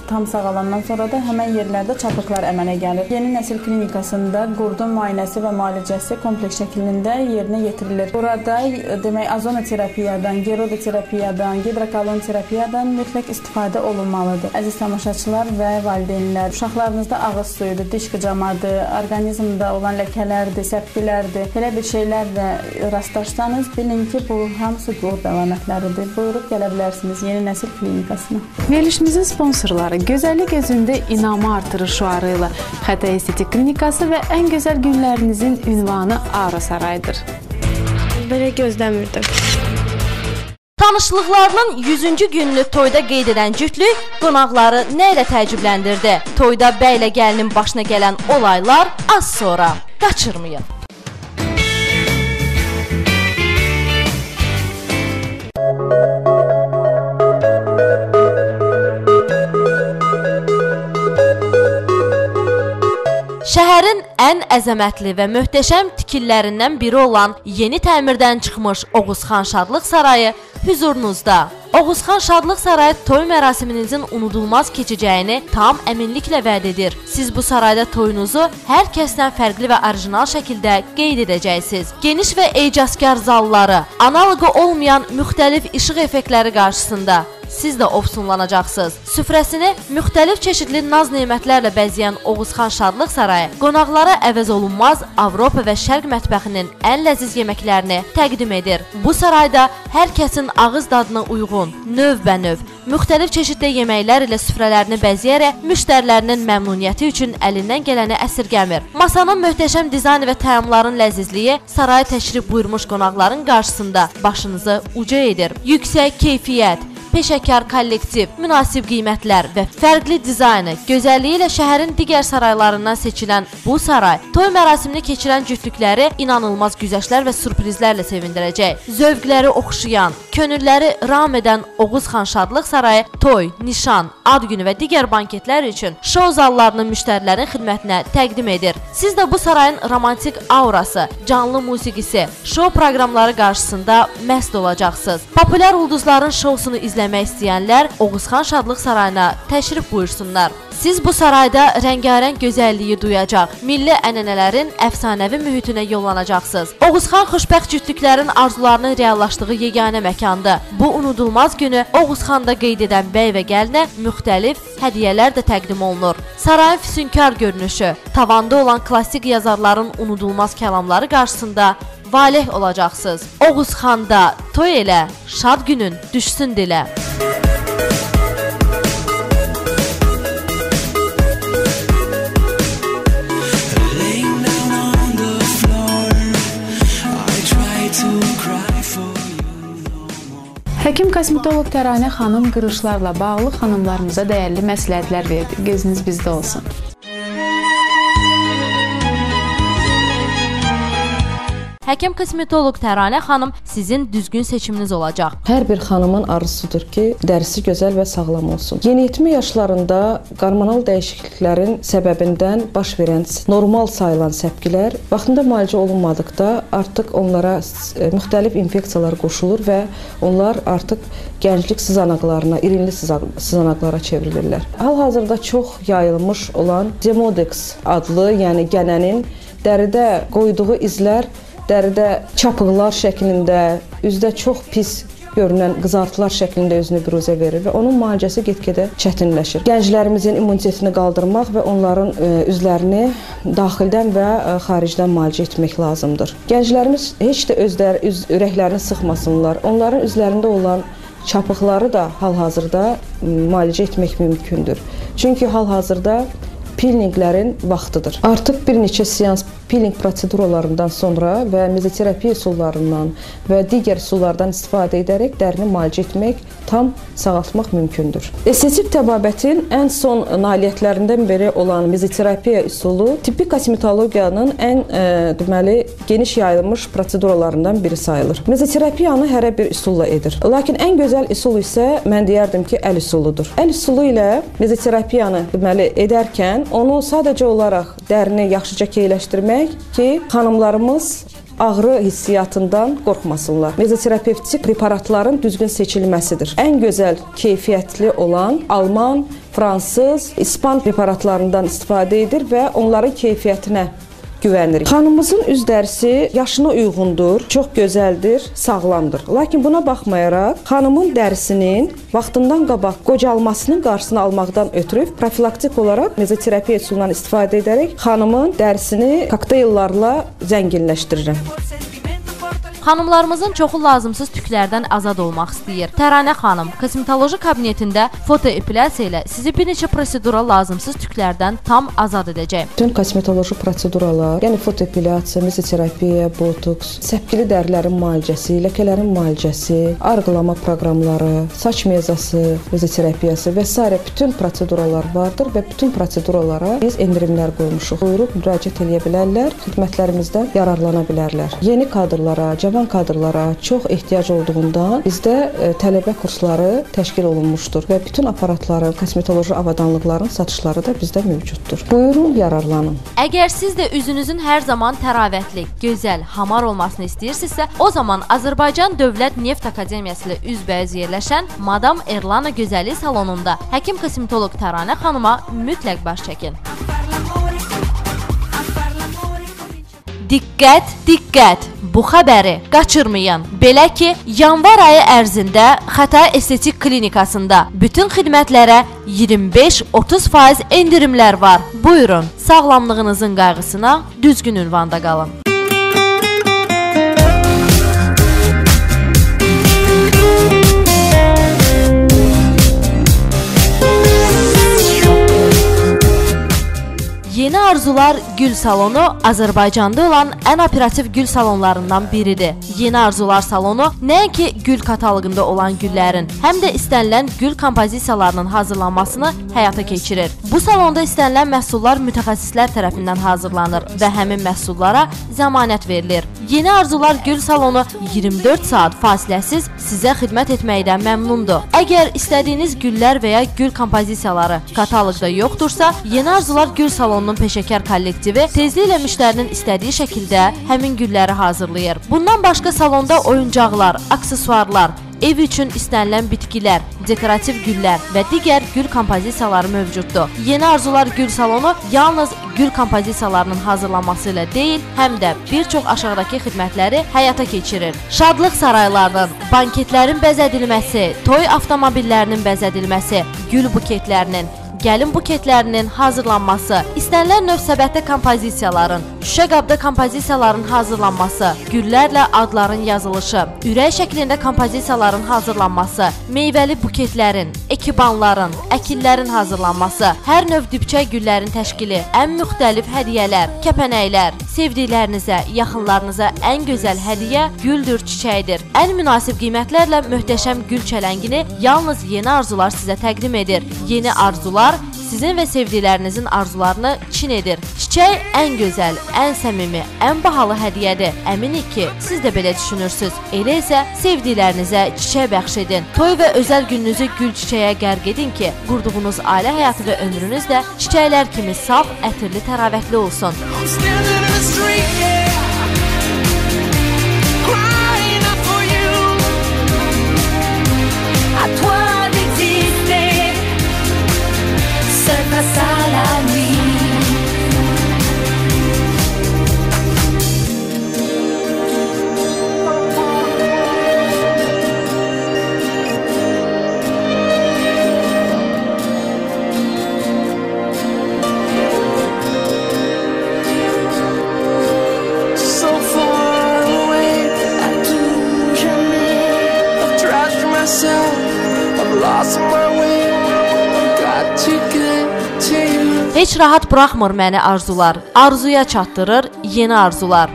tam sağalandan sonra da həmən yerlərdə çapıqlar əmələ gəlir. Yeni nəsil klinikasında qurdun müayinəsi və müalicəsi kompleks şəklində yerinə yetirilir. Burada demək azonoterapiyadan, gerodoterapiyadan, gidrokolon terapiyadan mütləq istifadə olunmalıdır. Əziz tamaşaçılar və valideynlər, uşaqlarınızda ağız suyudur, diş qıcamadır, orqanizmdə olan ləkələrdir, səpkilərdir, belə bir şeylərlə rastlaşsanız, bilin ki, bu hamısı qurd əlamətləridir. Buyurub gələ bilərsiniz Yeni Nəsil klinikasına. Verilişimizin sponsorları gözəllik özündə inamı artırır şüarı ilə Xətai Estetik Klinikası və ən gözəl günlərinizin ünvanı Aura Sarayıdır. Belə gözləmirdim. Tanışlıqlarının 100-cü gününü toyda qeyd edən cütlük qonaqları nə ilə təəccübləndirdi? Toyda bəylə gəlinin başına gələn olaylar az sonra. Qaçırmayın. Şəhərin ən əzəmətli və möhtəşəm tikillərindən biri olan yeni təmirdən çıxmış Oğuzxan Şadlıq Sarayı hüzurunuzda. Oğuzxan Şadlıq Sarayı toy mərasiminizin unudulmaz keçəcəyini tam əminliklə vəd edir. Siz bu sarayda toyunuzu hər kəsdən fərqli və orijinal şəkildə qeyd edəcəksiniz. Geniş və ecazkar zalları, analoqu olmayan müxtəlif işıq effektləri qarşısında siz də ofsunlanacaqsınız. Süfrəsini müxtəlif çeşidli naz-nemətlərlə bəzəyən Oğuzxan Şadlıq Sarayı qonaqlara əvəz olunmaz Avropa və Şərq mətbəxinin ən ləziz yeməklərini təqdim edir. Bu sarayda hər kəsin ağız dadına uyğun, növbənöv, müxtəlif çeşiddə yeməklər ilə süfrələrini bəzəyərək müştərilərinin məmnuniyyəti üçün əlindən gələni əsirgəmir. Masanın möhtəşəm dizaynı və təamların ləzizliyi saraya təşrif buyurmuş qonaqların qarşısında başınızı uca edir. Yüksək keyfiyyət, peşəkar kollektiv, münasib qiymətlər və fərqli dizaynı, gözəlliyi ilə şəhərin digər saraylarından seçilən bu saray, toy mərasimini keçirən cütlükləri inanılmaz güzəştlər və sürprizlərlə sevindirəcək. Zövqləri oxşayan, könülləri ram edən Oğuzxan Şadlıq Sarayı toy, nişan, ad günü və digər banketlər üçün şou zallarını müştərilərin xidmətinə təqdim edir. Siz də bu sarayın romantik aurası, canlı musiqisi, şou proqramları qarşısında məst olacaqsınız. Populyar ulduzların şousunu izləmək istəyənlər Oğuzxan Şadlıq Sarayına təşrif buyursunlar. Siz bu sarayda rəngarəng gözəlliyi duyacaq, milli ənənələrin əfsanəvi mühitinə yollanacaqsınız. Oğuzxan xoşbəxt cütlüklərin arzularının reallaşdığı yeganə məkandır. Bu unudulmaz günü Oğuzxanda qeyd edən bəy və gəlinə müxtəlif hədiyyələr də təqdim olunur. Sarayın füsunkar görünüşü, tavanda olan klassik yazarların unudulmaz kəlamları qarşısında valeh olacaqsınız. Oğuzxanda toy elə, şad günün düşsün dilə. Həkim kosmetoloq Təranə xanım qırışlarla bağlı xanımlarımıza dəyərli məsləhətlər verdi. Gözünüz bizdə olsun. Həkim kosmetoloq Təranə xanım sizin düzgün seçiminiz olacaq. Hər bir xanımın arzusudur ki, dərisi gözəl və sağlam olsun. Yeniyetmə yaşlarında hormonal dəyişikliklərin səbəbindən baş verən normal sayılan səpkilər vaxtında müalicə olunmadıqda artıq onlara müxtəlif infeksiyalar qoşulur və onlar artıq gənclik sızanaqlarına, irinli sızanaqlara çevrilirlər. Hal-hazırda çox yayılmış olan Demodex adlı, yəni gənənin dəridə qoyduğu izlər dəridə çapıqlar şəklində, üzdə çox pis görünən qızartılar şəklində özünü büruzə verir və onun müalicəsi get-gedə çətinləşir. Gənclərimizin immunitetini qaldırmaq və onların üzlərini daxildən və xaricdən müalicə etmək lazımdır. Gənclərimiz heç də ürəklərini sıxmasınlar. Onların üzlərində olan çapıqları da hal-hazırda müalicə etmək mümkündür. Çünki hal-hazırda peelinglərin vaxtıdır. Artıq bir neçə seans peeling proseduralarından sonra və mezoterapiya üsullarından və digər üsullardan istifadə edərək dərini müalicə etmək, tam sağaltmaq mümkündür. Estetik təbabətin ən son nailiyyətlərindən biri olan mezoterapiya üsulu tibbi kosmetologiyanın ən geniş yayılmış proseduralarından biri sayılır. Mezoterapiyanı hərə bir üsulla edir. Lakin ən gözəl üsul isə mən deyərdim ki, əl üsuludur. Əl üsulu ilə mezoterapiyanı edərkən onu sadəcə olaraq dərini yaxşıca keyləşdirmək ki, xanımlarımız ağrı hissiyatından qorxmasınlar. Mezoterapevtik preparatların düzgün seçilməsidir. Ən gözəl keyfiyyətli olan Alman, Fransız, İspan preparatlarından istifadə edir və onların keyfiyyətinə güvənirik. Xanımımızın üz dərisi yaşına uyğundur, çox gözəldir, sağlamdır. Lakin buna baxmayaraq, xanımın dərisinin vaxtından qabaq qocalmasının qarşısını almaqdan ötürü profilaktik olaraq mezoterapiya üsulundan istifadə edərək xanımın dərisini kokteyllarla zənginləşdirirəm. Xanımlarımızın çoxu lazımsız tüklərdən azad olmaq istəyir. Təranə xanım kosmetoloji kabinetində fotoepilyasiya ilə sizi bir neçə prosedura lazımsız tüklərdən tam azad edəcək. Bütün kosmetoloji proseduralar, yəni fotoepilyasiya, mezoterapiya, botoks, səpkili dərilərin müalicəsi, ləkələrin müalicəsi, arıqlama proqramları, saç mezası, mezoterapiyası və s. bütün proseduralar vardır və bütün proseduralara biz endirimlər qoymuşuq. Buyurub müraciət edə bilərlər, xidmətlərimizdən yararlana bilərlər. Yeni kadrlara, cavan kadrlara çox ehtiyac olduğundan bizdə tələbə kursları təşkil olunmuşdur və bütün aparatların, kosmetoloji avadanlıqların satışları da bizdə mövcuddur. Buyurun, yararlanın. Əgər siz də üzünüzün hər zaman təravətli, gözəl, hamar olmasını istəyirsinizsə, o zaman Azərbaycan Dövlət Neft Akademiyası ilə üzbəüz yerləşən Madam Erlana Gözəllik salonunda həkim kosmetoloq Təranə xanıma mütləq baş çəkin. Diqqət, diqqət! Bu xəbəri qaçırmayın. Belə ki, yanvar ayı ərzində Xətai Estetik Klinikasında bütün xidmətlərə 25-30% endirimlər var. Buyurun, sağlamlığınızın qayğısına düzgün ünvanda qalın. Yeni Arzular Gül Salonu Azərbaycanda olan ən operativ gül salonlarından biridir. Yeni Arzular Salonu nəinki gül kataloqunda olan güllərin, həm də istənilən gül kompozisiyalarının hazırlanmasını həyata keçirir. Bu salonda istənilən məhsullar mütəxəssislər tərəfindən hazırlanır və həmin məhsullara zəmanət verilir. Yeni Arzular Gül Salonu 24 saat fasiləsiz sizə xidmət etməkdən məmnundur. Əgər istədiyiniz güllər və ya gül kompozisiyaları kataloqda yoxdursa, Yeni Arzular Gül Salonunun peşəkar kollektivi tezliklə müştərinin istədiyi şəkildə həmin gülləri hazırlayır. Bundan başqa salonda oyuncaqlar, aksesuarlar, ev üçün istənilən bitkilər, dekorativ güllər və digər gül kompozisiyaları mövcuddur. Yeni Arzular Gül Salonu yalnız gül kompozisiyalarının hazırlanması ilə deyil, həm də bir çox aşağıdakı xidmətləri həyata keçirir. Şadlıq saraylarının, banketlərin bəzədilməsi, toy avtomobillərinin bəzədilməsi, gül buketlərinin, gəlin buketlərinin hazırlanması, istənilən növ səbətdə kompozisiyaların, şüşə qabda kompozisiyaların hazırlanması, güllərlə adların yazılışı, ürək şəklində kompozisiyaların hazırlanması, meyvəli buketlərin, ekibanların, əkillərin hazırlanması, hər növ dibçə güllərin təşkili, ən müxtəlif hədiyyələr, kəpənəklər, sevdiklərinizə, yaxınlarınıza ən gözəl hədiyyə güldür, çiçəkdir. Ən münasib qiymətlərlə möhtəşəm gül çələngini yalnız Yeni Arzular sizə təqdim edir. Yeni Arzular sizin və sevdiklərinizin arzularını çin edir. Çiçək ən gözəl, ən səmimi, ən bahalı hədiyyədir. Əminik ki, siz də belə düşünürsünüz. Elə isə sevdiklərinizə çiçək bəxş edin. Toy və özəl gününüzü gül çiçəyə qərq edin ki, qurduğunuz ailə həyatı və ömrünüz də çiçəklər kimi saf, ətirli, təravətli olsun. Heç rahat buraxmır məni arzular, arzuya çatdırır Yeni Arzular.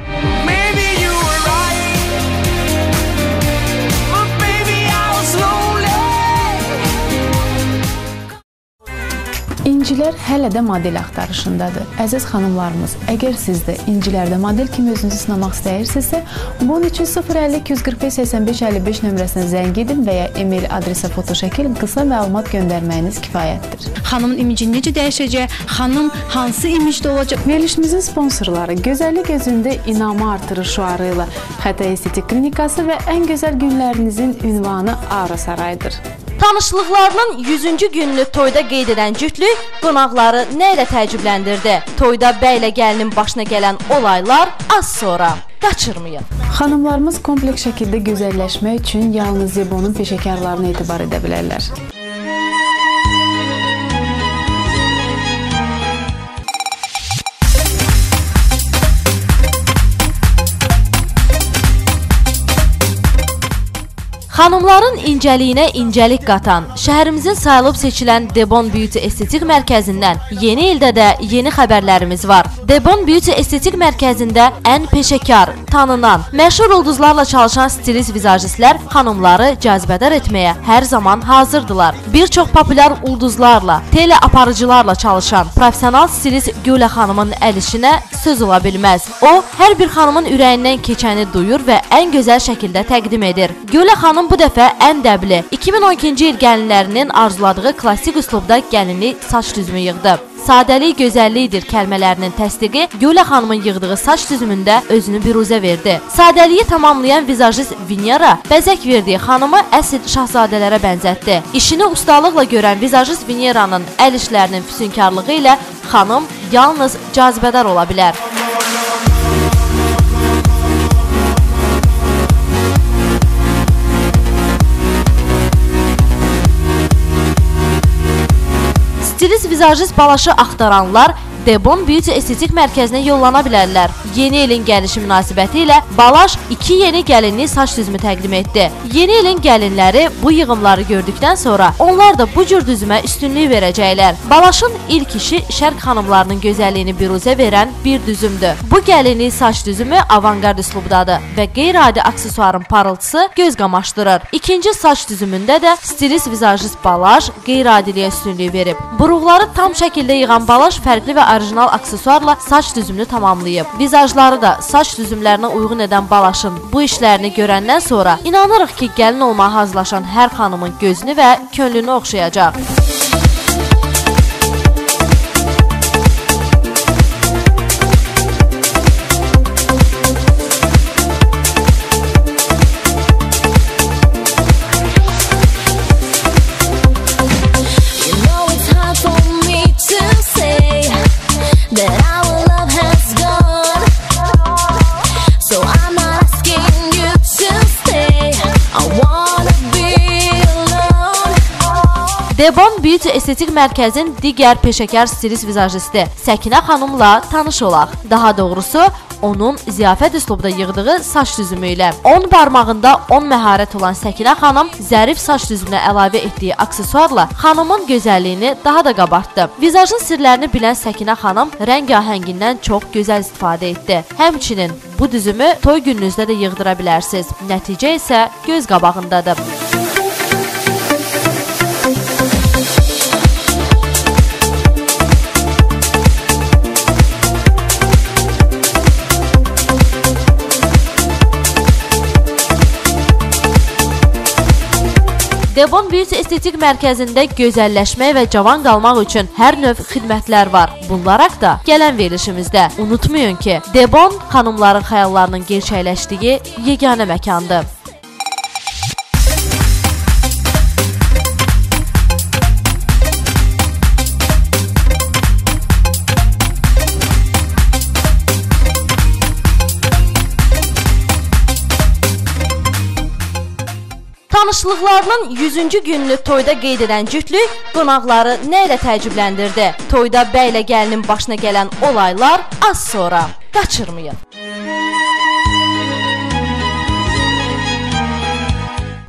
İncilər hələ də model axtarışındadır. Əziz xanımlarımız, əgər siz də incilərdə model kimi özünüzü sınamaq istəyirsinizsə, bunun üçün 050 245 85 55 nömrəsinə zəng edin və ya e-mail adresə fotoşəkil qısa məlumat göndərməyiniz kifayətdir. Xanımın imici necə dəyişəcək? Xanım hansı imicdə olacaq? Verilişimizin sponsorları Gözəllik özündə inamı artırır şüarı ilə Xətay Estetik Klinikası və ən gözəl günlərinizin ünvanı Aura Sarayıdır. Tanışlıqlarının 100-cü gününü toyda qeyd edən cütlük qonaqları nə ilə təəccübləndirdi? Toyda bəylə gəlinin başına gələn olaylar az sonra. Qaçırmayın. Xanımlarımız kompleks şəkildə gözəlləşmək üçün yalnız Zebonun peşəkarlarına etibar edə bilərlər. Xanımların incəliyinə incəlik qatan, şəhərimizin sayılıb seçilən Debon Beauty Estetik Mərkəzindən yeni ildə də yeni xəbərlərimiz var. Debon Beauty Estetik Mərkəzində ən peşəkar, tanınan, məşhur ulduzlarla çalışan stilist vizajistlər xanımları cazibədar etməyə hər zaman hazırdılar. Bir çox populyar ulduzlarla, teleaparıcılarla çalışan professional stilist Gülə xanımın əl işinə söz ola bilməz. O, hər bir xanımın ürəyindən keçəni duyur və ən gözəl şəkildə təqdim edir. Gülə xanım bu dəfə ən dəbli 2012-ci il gəlinlərinin arzuladığı klassik üslubda gəlinli saç düzümü yığdı. Sadəlik gözəllikdir kəlmələrinin təsdiqi Gülə xanımın yığdığı saç düzümündə özünü büruzə verdi. Sadəliyi tamamlayan vizajist Venera bəzək verdiyi xanımı əsl şahzadələrə bənzətdi. İşini ustalıqla görən vizajist Venera'nın əl işlərinin füsunkarlığı ilə xanım yalnız cazibədar ola bilər. Stilist vizajist balaşı axtaranlar Debon Beauty Estetik Mərkəzinə yollana bilərlər. Yeni ilin gəlişi münasibəti ilə Balaş 2 yeni gəlinli saç düzümü təqdim etdi. Yeni ilin gəlinləri bu yığımları gördükdən sonra onlar da bu cür düzümə üstünlük verəcəklər. Balaşın ilk işi şərq xanımlarının gözəlliyini büruzə verən bir düzümdür. Bu gəlinli saç düzümü avangard üslubdadır və qeyri-adi aksesuarın parıltısı göz qamaşdırır. İkinci saç düzümündə də stilist vizajist Balaş qeyri-adiliyə üstünlük verib. Buruqları tam şəkildə yığan Balaş fərqli və orijinal aksesuarla saç düzümünü tamamlayıb. Vizajları da saç düzümlərinə uyğun edən Balaşın bu işlərini görəndən sonra inanırıq ki, gəlin olmağa hazırlaşan hər xanımın gözünü və könlünü oxşayacaq. Debon Beauty Estetik Mərkəzin digər peşəkar stilist vizajisti Səkinə xanımla tanış olaq. Daha doğrusu, onun ziyafət üslubda yığdığı saç düzümü ilə. 10 barmağında 10 məharət olan Səkinə xanım zərif saç düzümünə əlavə etdiyi aksesuarla xanımın gözəlliyini daha da qabartdı. Vizajın sirlərini bilən Səkinə xanım rəngahəngindən çox gözəl istifadə etdi. Həmçinin bu düzümü toy gününüzdə də yığdıra bilərsiniz. Nəticə isə göz qabağındadır. Debon Beauty Estetik Mərkəzində gözəlləşmək və cavan qalmaq üçün hər növ xidmətlər var. Bunlaraq da gələn verilişimizdə. Unutmayın ki, Debon xanımların xəyallarının gerçəkləşdiyi yeganə məkandır. Tanışlıqlarının 100-cü gününü toyda qeyd edən cütlük qonaqları nə ilə təəccübləndirdi? Toyda bəylə gəlinin başına gələn olaylar az sonra. Qaçırmayın.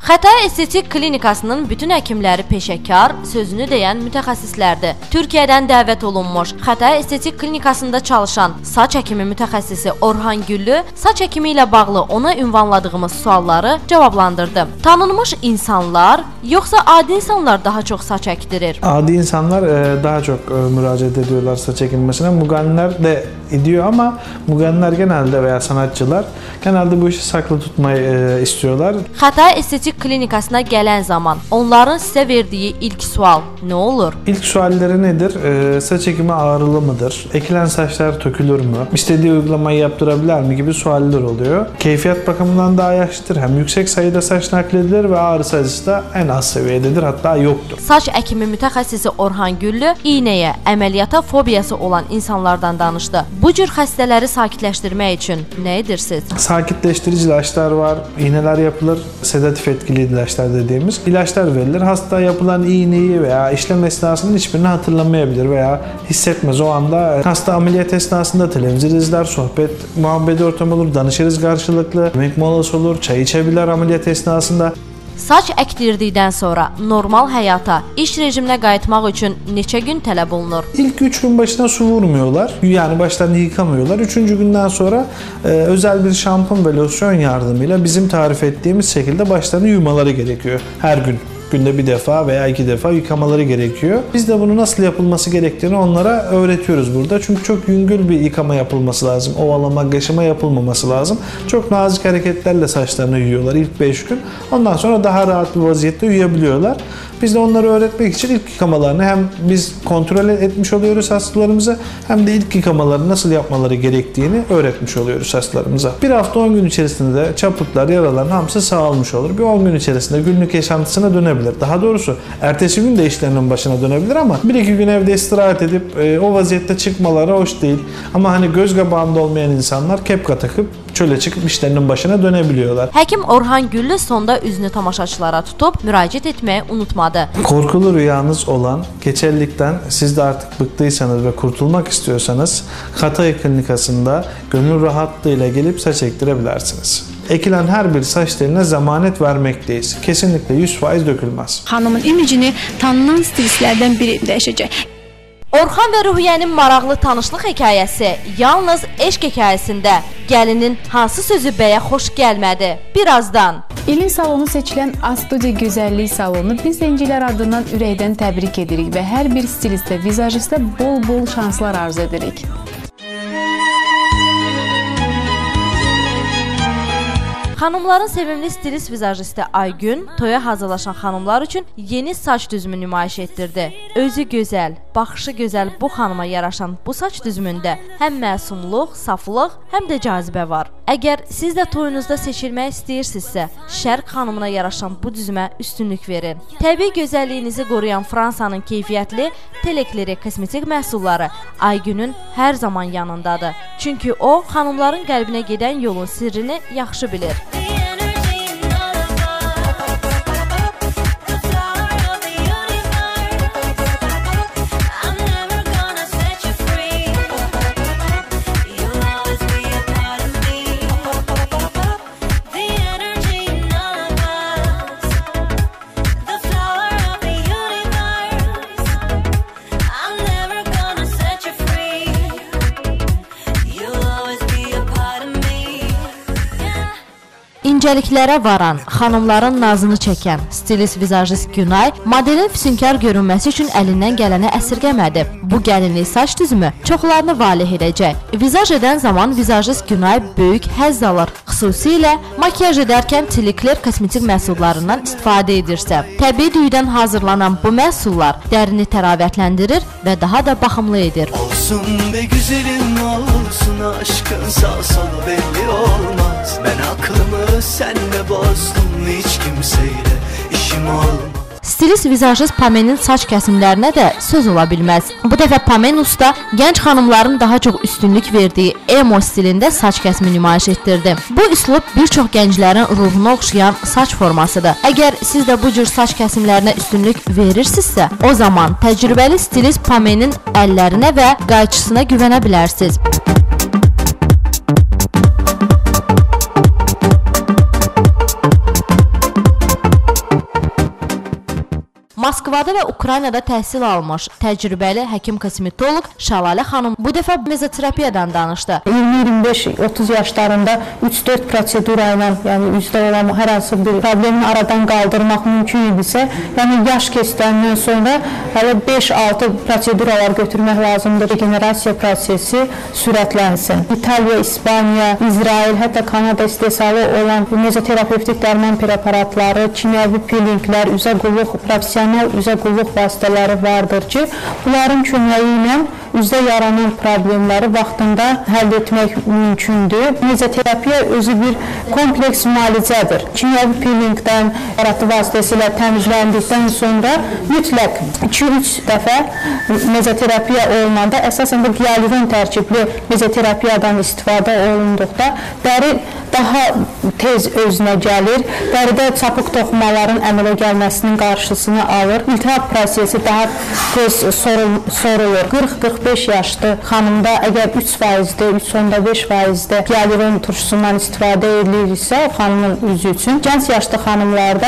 Xətai Estetik Klinikasının bütün həkimləri peşəkar, sözünü deyən mütəxəssislərdir. Türkiyədən dəvət olunmuş Xətai Estetik Klinikasında çalışan saç həkimi mütəxəssisi Orhan Güllü saç həkimi ilə bağlı ona ünvanladığımız sualları cavablandırdı. Tanınmış insanlar yoxsa adi insanlar daha çox saç ektirir? Adi insanlar daha çok müracaat ediyorlar saç ekilmesine. Muganniler de ediyor ama muganniler genelde veya sanatçılar genelde bu işi saklı tutmayı istiyorlar. Xətai Estetik Klinikasına gələn zaman onların sizə verdiyi ilk sual ne olur? İlk sualleri nedir? Saç ekimi ağrılı mıdır? Ekilen saçlar tökülür mü? İstediği uygulamayı yaptırabilir mi gibi sualler oluyor. Keyfiyat bakımından daha yaşlıdır. Hem yüksek sayıda saç nakledilir ve ağrı sayısı da en az seviyededir, hatta yoktur. Saç ekimi mütəxəssisi Orhan Güllü iğnəyə, əməliyyata fobiyası olan insanlardan danışdı. Bu cür xəstələri sakitləşdirmək üçün nə edirsiniz? Sakitleştirici ilaçlar var, iğneler yapılır, sedatif etkili ilaçlar dediğimiz ilaçlar verilir. Hasta yapılan iğneyi veya işlem esnasında hiçbirini hatırlamayabilir veya hissetmez. O anda hasta ameliyat esnasında televizyon izler, sohbet, muhabbet ortamı olur, danışırız karşılıklı, yemek molası olur, çay içebilir ameliyat esnasında. Saç əkdirdikdən sonra normal həyata, iş rejiminə qayıtmaq üçün neçə gün tələb olunur? İlk 3 gün başına su vurmuyorlar. Yani başlarını yıkamıyorlar. 3. günden sonra özel bir şampuan ve losyon yardımıyla bizim tarif ettiğimiz şekilde başlarını yumaları gerekiyor. Her gün. Günde bir defa veya 2 defa yıkamaları gerekiyor. Biz de bunu nasıl yapılması gerektiğini onlara öğretiyoruz burada. Çünkü çok yüngül bir yıkama yapılması lazım. Ovalama, kaşıma yapılmaması lazım. Çok nazik hareketlerle saçlarını yuyuyorlar ilk 5 gün. Ondan sonra daha rahat bir vaziyette uyuyabiliyorlar. Biz de onları öğretmek için ilk yıkamalarını hem biz kontrol etmiş oluyoruz hastalarımıza hem de ilk yıkamaları nasıl yapmaları gerektiğini öğretmiş oluyoruz hastalarımıza. Bir hafta 10 gün içerisinde de çapıklar, yaraların hamısı sağalmış olur. Bir 10 gün içerisinde günlük yaşantısına dönebilir. Daha doğrusu ertesi gün de işlerinin başına dönebilir ama 1-2 gün evde istirahat edip o vaziyette çıkmaları hoş değil. Ama hani göz qabağında olmayan insanlar kepka takıp çöle çıkıp işlerinin başına dönebiliyorlar. Həkim Orhan Güllü sonda üzünü tamaşaçılara tutup müraciət etməyi unutmadı. Korkulu rüyanız olan keçellikten siz de artık bıktıysanız ve kurtulmak istiyorsanız Xətai Klinikasında gönül rahatlığıyla gelip saç ektirebilirsiniz. Ekilen her bir saç teline zamanet vermekteyiz. Kesinlikle 100% dökülmez. Xanımın imicini tanınan stilistlərdən biri dəyişəcək. Orxan və Ruhiyyənin maraqlı tanışlıq hekayəsi yalnız eşq hekayəsində gəlinin hansı sözü bəyə xoş gəlmədi? Birazdan. İlin salonu seçilən A-Studio Gözəllik Salonu biz zəncilər adından ürəkdən təbrik edirik və hər bir stilistə, vizajistə bol-bol şanslar arzu edirik. Xanımların sevimli stilist vizajisti Aygün toya hazırlaşan xanımlar üçün yeni saç düzümü nümayiş etdirdi. Özü gözəl, baxışı gözəl bu xanıma yaraşan bu saç düzümündə həm məsumluq, saflıq, həm də cazibə var. Əgər siz də toyunuzda seçilmək istəyirsinizsə, Şərq xanımına yaraşan bu düzümə üstünlük verin. Təbii gözəlliyinizi qoruyan Fransanın keyfiyyətli Telekleri kosmetik məhsulları Aygünün hər zaman yanındadır. Çünki o, xanımların qəlbinə gedən yolun sirrini yaxşı bilir. İncəliklərə varan, xanımların nazını çəkən stilist vizajist Günay modelin füsunkar görünməsi üçün əlindən gələni əsirgəmədi. Bu gəlinlik saç düzümü çoxlarını valeh edəcək. Vizaj edən zaman vizajist Günay böyük həzz alır. Xüsusilə makiyaj edərkən Telekler kosmetik məhsullarından istifadə edirsə. Təbii düyüdən hazırlanan bu məhsullar dərini təravətləndirir və daha da baxımlı edir. Olsun be güzelim olsun aşkın sağ solu belli olmaz. Ben aklımı senle bozdum hiç kimseyle işim olmaz. Stilist vizajist Pamenin saç kəsimlərinə də söz ola bilməz. Bu dəfə Pamen usta gənc xanımların daha çox üstünlük verdiyi emo stilində saç kəsimi nümayiş etdirdi. Bu üslub bir çox gənclərin ruhuna oxşayan saç formasıdır. Əgər siz də bu cür saç kəsimlərinə üstünlük verirsinizsə, o zaman təcrübəli stilist Pamenin əllərinə və qayçısına güvənə bilərsiniz. Moskvada və Ukraynada təhsil almış təcrübəli həkim-kosmetoloq Şəlalə xanım bu dəfə mezoterapiyadan danışdı. 20-25-30 yaşlarında 3-4 prosedura ilə, yəni üzdə olan hər hansı bir problemi aradan qaldırmaq mümkün idisə, yəni yaş keçdəndən sonra hələ 5-6 proseduralar götürmək lazımdır. Regenerasiya prosesi sürətlənsin. İtaliya, İspaniya, İsrail, hətta Kanada istehsalı olan mezoterapevtik dərman preparatları, kimyəvi pilinglər, üzə qulluq, profesional üzə qulluq vasitələri vardır ki, bunların köməyi ilə üzdə yaranan problemləri vaxtında həll etmək mümkündür. Mezoterapiya özü bir kompleks müalicədir. Kimyəvi pilingdən, yaratı vasitəsilə təmizləndikdən sonra mütləq 2-3 dəfə mezoterapiya olunanda, əsasən də gialuron tərkibli mezoterapiyadan istifadə olunduqda dəri daha tez özünə gəlir, dəridə çapıq toxumaların əmələ gəlməsinin qarşısını alır, iltihab prosesi daha tez sorulur. 40-45 yaşlı xanımda əgər 3%-də, 3.5%-də gialuron turşusundan istifadə edilirsə xanımın üzü üçün, gənc yaşlı xanımlarda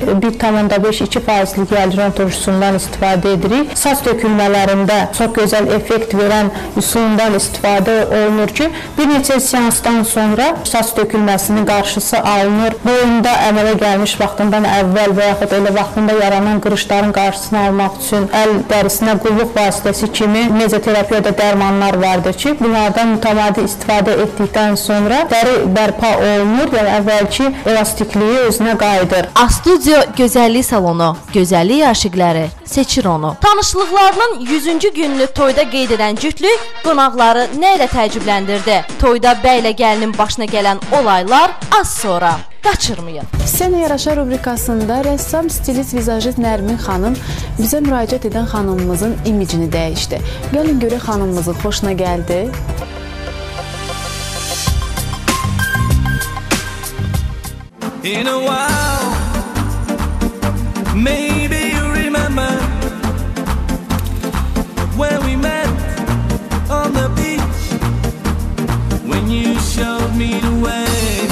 1.5-2%-lik gialuron turşusundan istifadə edirik. Saç dökülmələrində çox gözəl effekt verən üsulundan istifadə olunur ki, bir neçə seansdan sonra saç dökülməsinin qarşısı alınır. Boyunda əmələ gəlmiş vaxtından əvvəl və yaxud elə vaxtında yaranan qırışların qarşısını almaq üçün əl dərisinə qulluq vasitəsi kimi mezoterapiyada dərmanlar vardır ki, bunlardan mütəmadi istifadə etdikdən sonra dəri bərpa olunur, yəni əvvəlki elastikliyi özünə qayıdır. A-Studio gözəllik salonu, gözəllik aşiqləri seçir onu. Tanışlıqlarının 100-cü gününü toyda qeyd edən cütlük qonaqları nə ilə təəccübləndirdi? Toyda bəylə gəlinin başına gələn olaylar az sonra. Qaçırmayın. Sənə yaraşar rubrikasında rəssam, stilist, vizajist Nərmin xanım bizə müraciət edən xanımımızın imicini dəyişdi. Gəlin görək xanımımızın xoşuna gəldi. In a while, maybe you remember when we met on the beach, when you showed me the way.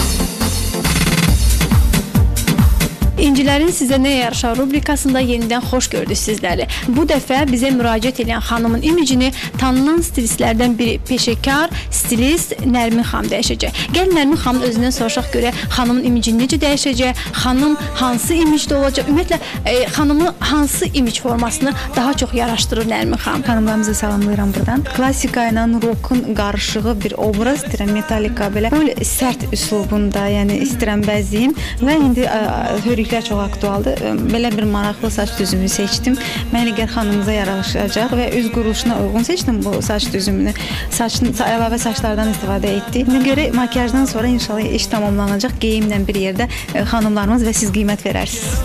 İncilərin sizə nə yarışar rubrikasında yenidən xoş gördük sizləri. Bu dəfə bizə müraciət edən xanımın imicini tanınan stilistlərdən biri peşəkar stilist Nərmin xanım dəyişəcək. Gəlin Nərmin xanımın özündən soruşaq görək xanımın imicini necə dəyişəcək, xanım hansı imicdə olacaq, ümumiyyətlə xanımın hansı imic formasını daha çox yaraşdırır Nərmin xanım. Xanımlarımızı salamlayıram buradan. Klasika ilə rockun qarışığı bir obraz istəyirəm, metallika belə sərt üslubunda, yəni istəyirəm bəziyim və indi hörüklər çox aktualdır. Belə bir maraqlı saç düzümünü seçdim. Mənə gəl xanımıza yaraşacaq və üz quruluşuna uyğun seçdim bu saç düzümünü. Əlavə saçlardan istifadə etdik. Buna görə makyajdan sonra inşallah iş tamamlanacaq. Geyimlə bir yerdə xanımlarımız və siz qiymət verərsiniz.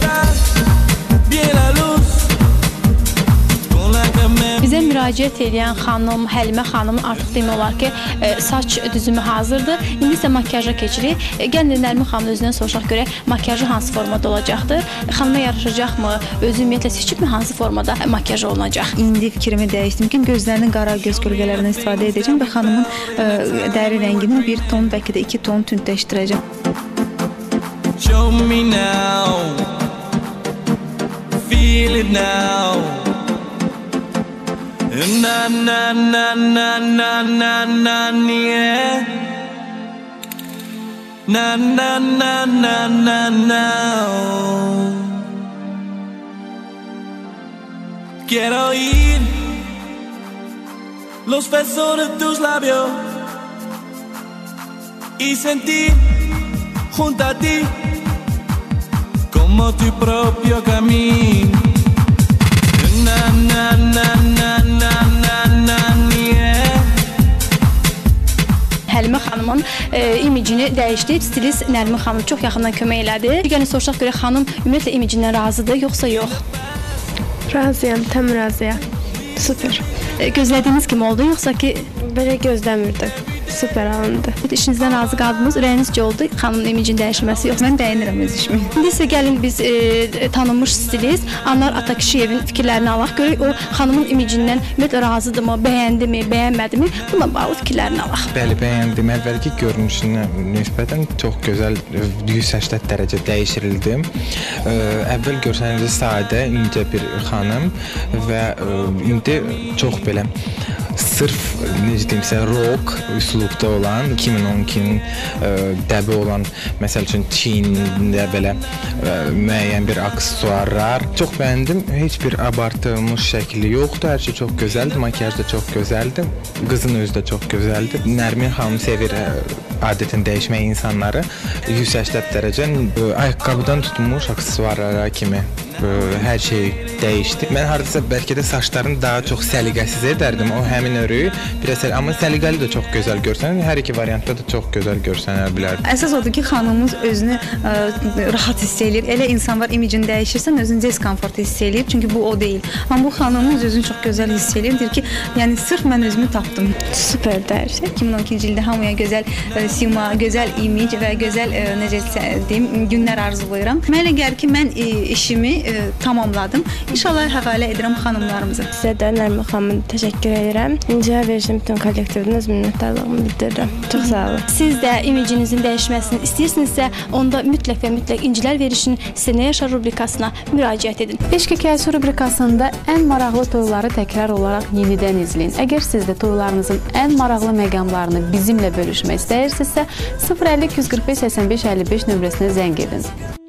Bizə müraciət edən xanım, Həlimə xanımın artıq demək olar ki, saç düzümü hazırdır. İndi isə makyaja keçirik. Gəlin Nərmin xanımın özündən soruşaq görək, makyajı hansı formada olacaqdır? Xanıma yaraşacaqmı? Özü ümumiyyətlə seçibmi hansı formada makyaj olunacaq? İndi fikrimi dəyişdim ki, gözlərinin qara göz kölgələrindən istifadə edəcəm və xanımın dəri rəngini bir ton, bəlkə də 2 ton tündləşdirəcəm. Show me now, feel it now. Na na na na na na na yeah. Na na na na na na. Quiero oír los besos de tus labios y sentir junto a ti como tu propio camino. Na na na na na na yeah. Həlimə xanımın imicini dəyişdirib stilist Nərmin xanım çox yaxından kömək elədi. Gəlin soruşaq görək xanım ümumiyyətlə imicindən razıdır yoxsa yox? Razıyam, tam razıyam. Super. Gözlədiyiniz kimi oldu yoxsa ki belə gözləmirdim. Süper alındı. İşinizdən razı qaldınız, ürəyiniz oldu xanımın imicinin dəyişməsi yoxsa? Mən bəyənirəm öz işimi. İndi isə gəlin biz tanınmış stilist Anar Atakişiyevin fikirlərini alaq. Görək o xanımın imicindən ümumiyyətlə razıdırmı, bəyəndimi, bəyənmədimi? Bununla bağlı fikirlərini alaq. Bəli, bəyəndim. Əvvəlki görünüşünə nisbətən çox gözəl 180 dərəcə dəyişdirildim. Əvvəl görsəniz sadə, incə bir xanım və indi çox belə sırf necə deyimsə rock üslubda olan 2012-nin dəbi olan məsəl üçün çiyində belə müəyyən bir aksesuarlar çox bəyəndim. Heç bir abartılmış şəkli yoxdur. Hər şey çox gözəldir. Makiyaj da çox gözəldir. Qızın özü də çox gözəldir. Nərmin xanım sevir adətən dəyişmək insanları. 180 dərəcə ayaqqabıdan tutmuş aksesuarlara kimi hər şey dəyişdi. Mən hardasa bəlkə də saçlarını daha çox səliqəsiz edərdim. O həmin örüyü biraz amma səliqəli də çox gözəl görsənir. Hər iki variantda da çox gözəl görsənə bilər. Əsas odur ki, xanımımız özünü rahat hiss eləyir. Elə insan var, imicini dəyişirsən, özünü diskomfort hiss eləyir. Çünki bu o deyil. Amma bu xanımımız özünü çox gözəl hiss eləyir. Deyir ki, yəni sırf mən özümü tapdım. Süper dəyişir. 2012-ci ildə hamıya gözəl sima, gözəl imic və gözəl necə deyim, günlər arzulayıram. Mənə elə gəlir ki, mən işimi tamamladım. İnşallah həvalə edirəm xanımlarımıza. Sizə də Nərmin xanımı təşəkkür edirəm. İncələr verişin bütün kollektivdən öz minnətdarlığımı bildirirəm. Çox sağ olun. Siz də imicinizin dəyişməsini istəyirsinizsə, onda mütləq və mütləq İncilər verişin sizə nə yaşar rubrikasına müraciət edin. Eşq hekayəsi rubrikasında ən maraqlı toyları təkrar olaraq yenidən izləyin. Əgər siz də toylarınızın ən maraqlı məqamlarını bizimlə bölüşmək istəyirsinizsə, 050 245 85 55 nömrəsinə zəng edin.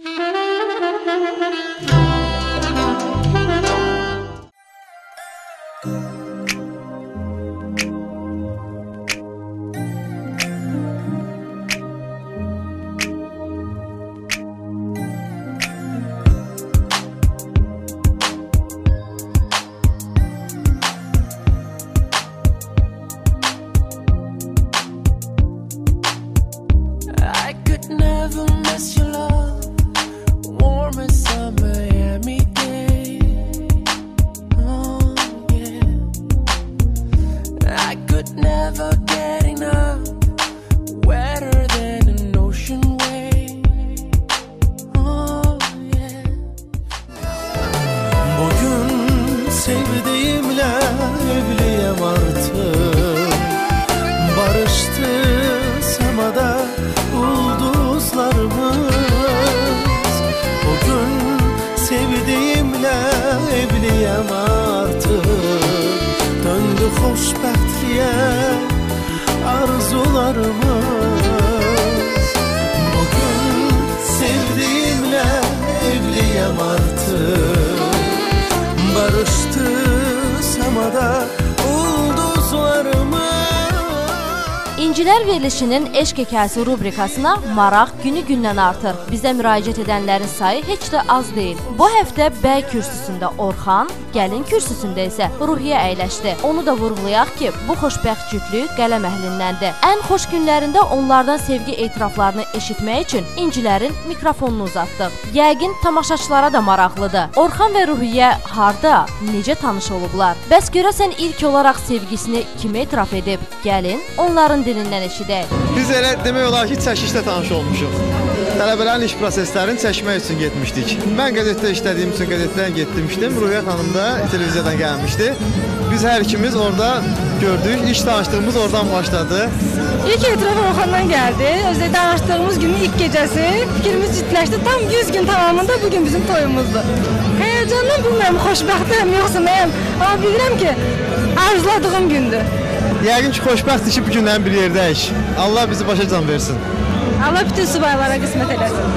İncilər verilişinin eşq hekayəsi rubrikasına maraq günü-gündən artır. Bizə müraciət edənlərin sayı heç də az deyil. Bu həftə bəy kürsüsündə Orxan, gəlin kürsüsündə isə Ruhiyyə əyləşdi. Onu da vurğulayaq ki, bu xoşbəxt cütlük qələm əhlindəndir. Ən xoş günlərində onlardan sevgi etiraflarını eşitmək üçün İncilərin mikrofonunu uzatdıq. Yəqin tamaşaçılara da maraqlıdır. Orxan və Ruhiyyə harda, necə tanış olublar? Bəs görəsən ilk olaraq sevgisini kimə etiraf edib? Gəlin onların dilindən eşidək. Biz elə demək olar ki, çəkişdə tanış olmuşuq. Tələbələrin iş proseslərini çəkmək üçün getmişdik. Mən qəzetdə işlədiyim üçün qəzetdən getmişdim. Ruhiyyə xanım da televiziyadan gəlmişdi. Biz hər ikimiz orada gördük. İş tanışdığımız oradan başladı. İlk etiraf Orxandan gəldi. Özdə danışdığımız günün ilk gecəsi. Fikrimiz ciddiləşdi. Tam 100 gün tamamında bugün bizim toyumuzdur. Həyəcandan bilmirəm, xoşbəxtəm yoxsa nəyəm. Amma bilirəm ki, arzuladığım gündür. Yəqin ki, xoşbəxtdir ki, bu günlərin bir yerdəyik. Allah bizi başa can versin. Allah bütün subaylara qismət eləsin.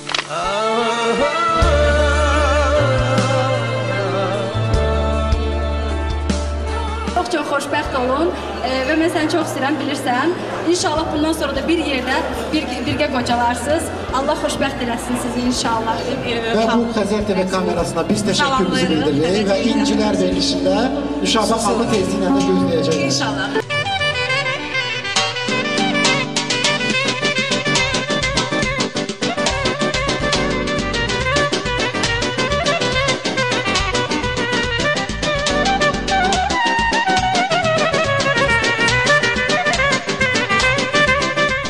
Çox xoşbəxt olun və mən səni çox istəyirəm, bilirsən. İnşallah bundan sonra da bir yerdə birgə qocalarsınız. Allah xoşbəxt eləsin sizi inşallah. Və bu Xəzər TV kamerasına biz təşəkkürümüzü bildiririk və İncilər verilişində Üşaba xanımı tezliklə də gözləyəcəyik. İnşallah.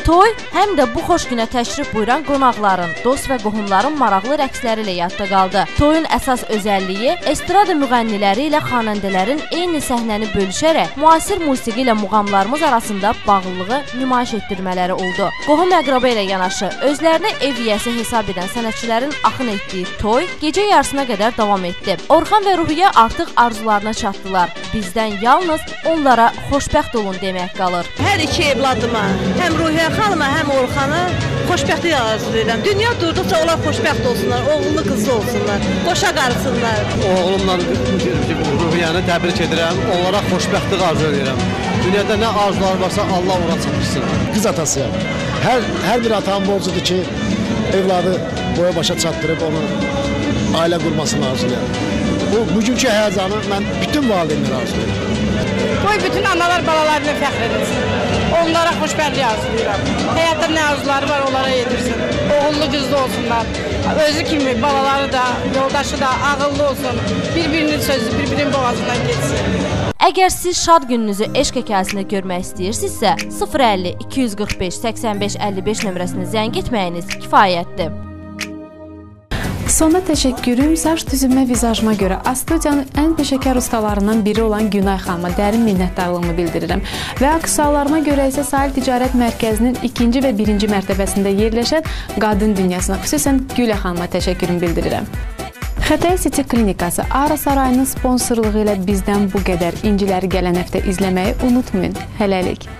Toy həm də bu xoş günə təşrif buyuran qonaqların, dost və qohumların maraqlı rəqsləri ilə yadda qaldı. Toyun əsas özəlliyi estrada müğənniləri ilə xanəndələrin eyni səhnəni bölüşərək müasir musiqi ilə muğamlarımız arasında bağlılığı nümayiş etdirmələri oldu. Qohum əqraba ilə yanaşı özlərini ev yiyəsi hesab edən sənətçilərin axın etdiyi toy gecə yarısına qədər davam etdi. Orxan və Ruhiyyə artıq arzularına çatdılar. Bizdən yalnız onlara xoşbəxt olun demək qalır. Hər iki evladıma, həm Ruhiyyə xanıma, həm Orxana xoşbəxtlik arzulayıram. Dünya durduqca onlar xoşbəxt olsunlar, oğullu qızlı olsunlar, qoşa qarısınlar. Oğlumla Ruhiyyəni təbrik edirəm, onlara xoşbəxtlik arzu edirəm. Dünyada nə arzular varsa Allah ona çatdırsın. Qız atasıyam. Hər bir atanın borcudur ki, evladı boya başa çatdırıb onu ailə qurmasını arzulayıram. Bugünkü həyəcanı mən bütün valideynlərə arzulayıram. Qoy bütün analar balalarına fəxr edilsin. Onlara xoşbəxtlik arzulayıram. Həyatda nə arzuları var onlara yedirsin. Oğullu qızlı olsunlar. Özü kimi balaları da, yoldaşı da ağıllı olsun. Bir-birinin sözü bir-birinin boğazından geçsin. Əgər siz şad gününüzü eşq hekayəsində görmək istəyirsinizsə, 050 245 85 55 nömrəsini zəng etməyiniz kifayətdir. Sonda təşəkkürüm saç düzülmə vizajıma görə A-Studiyanın ən peşəkar ustalarından biri olan Günay xanıma dərin minnətdarlığımı bildirirəm. Və aksesuarlarıma görə isə Sahil Ticarət Mərkəzinin 2-ci və 1-ci mərtəbəsində yerləşən qadın dünyasına, xüsusən Gülə xanıma təşəkkürümü bildirirəm. Xətay City Klinikası Ara Sarayının sponsorluğu ilə bizdən bu qədər. İnciləri gələn həftə izləməyi unutmayın. Hələlik.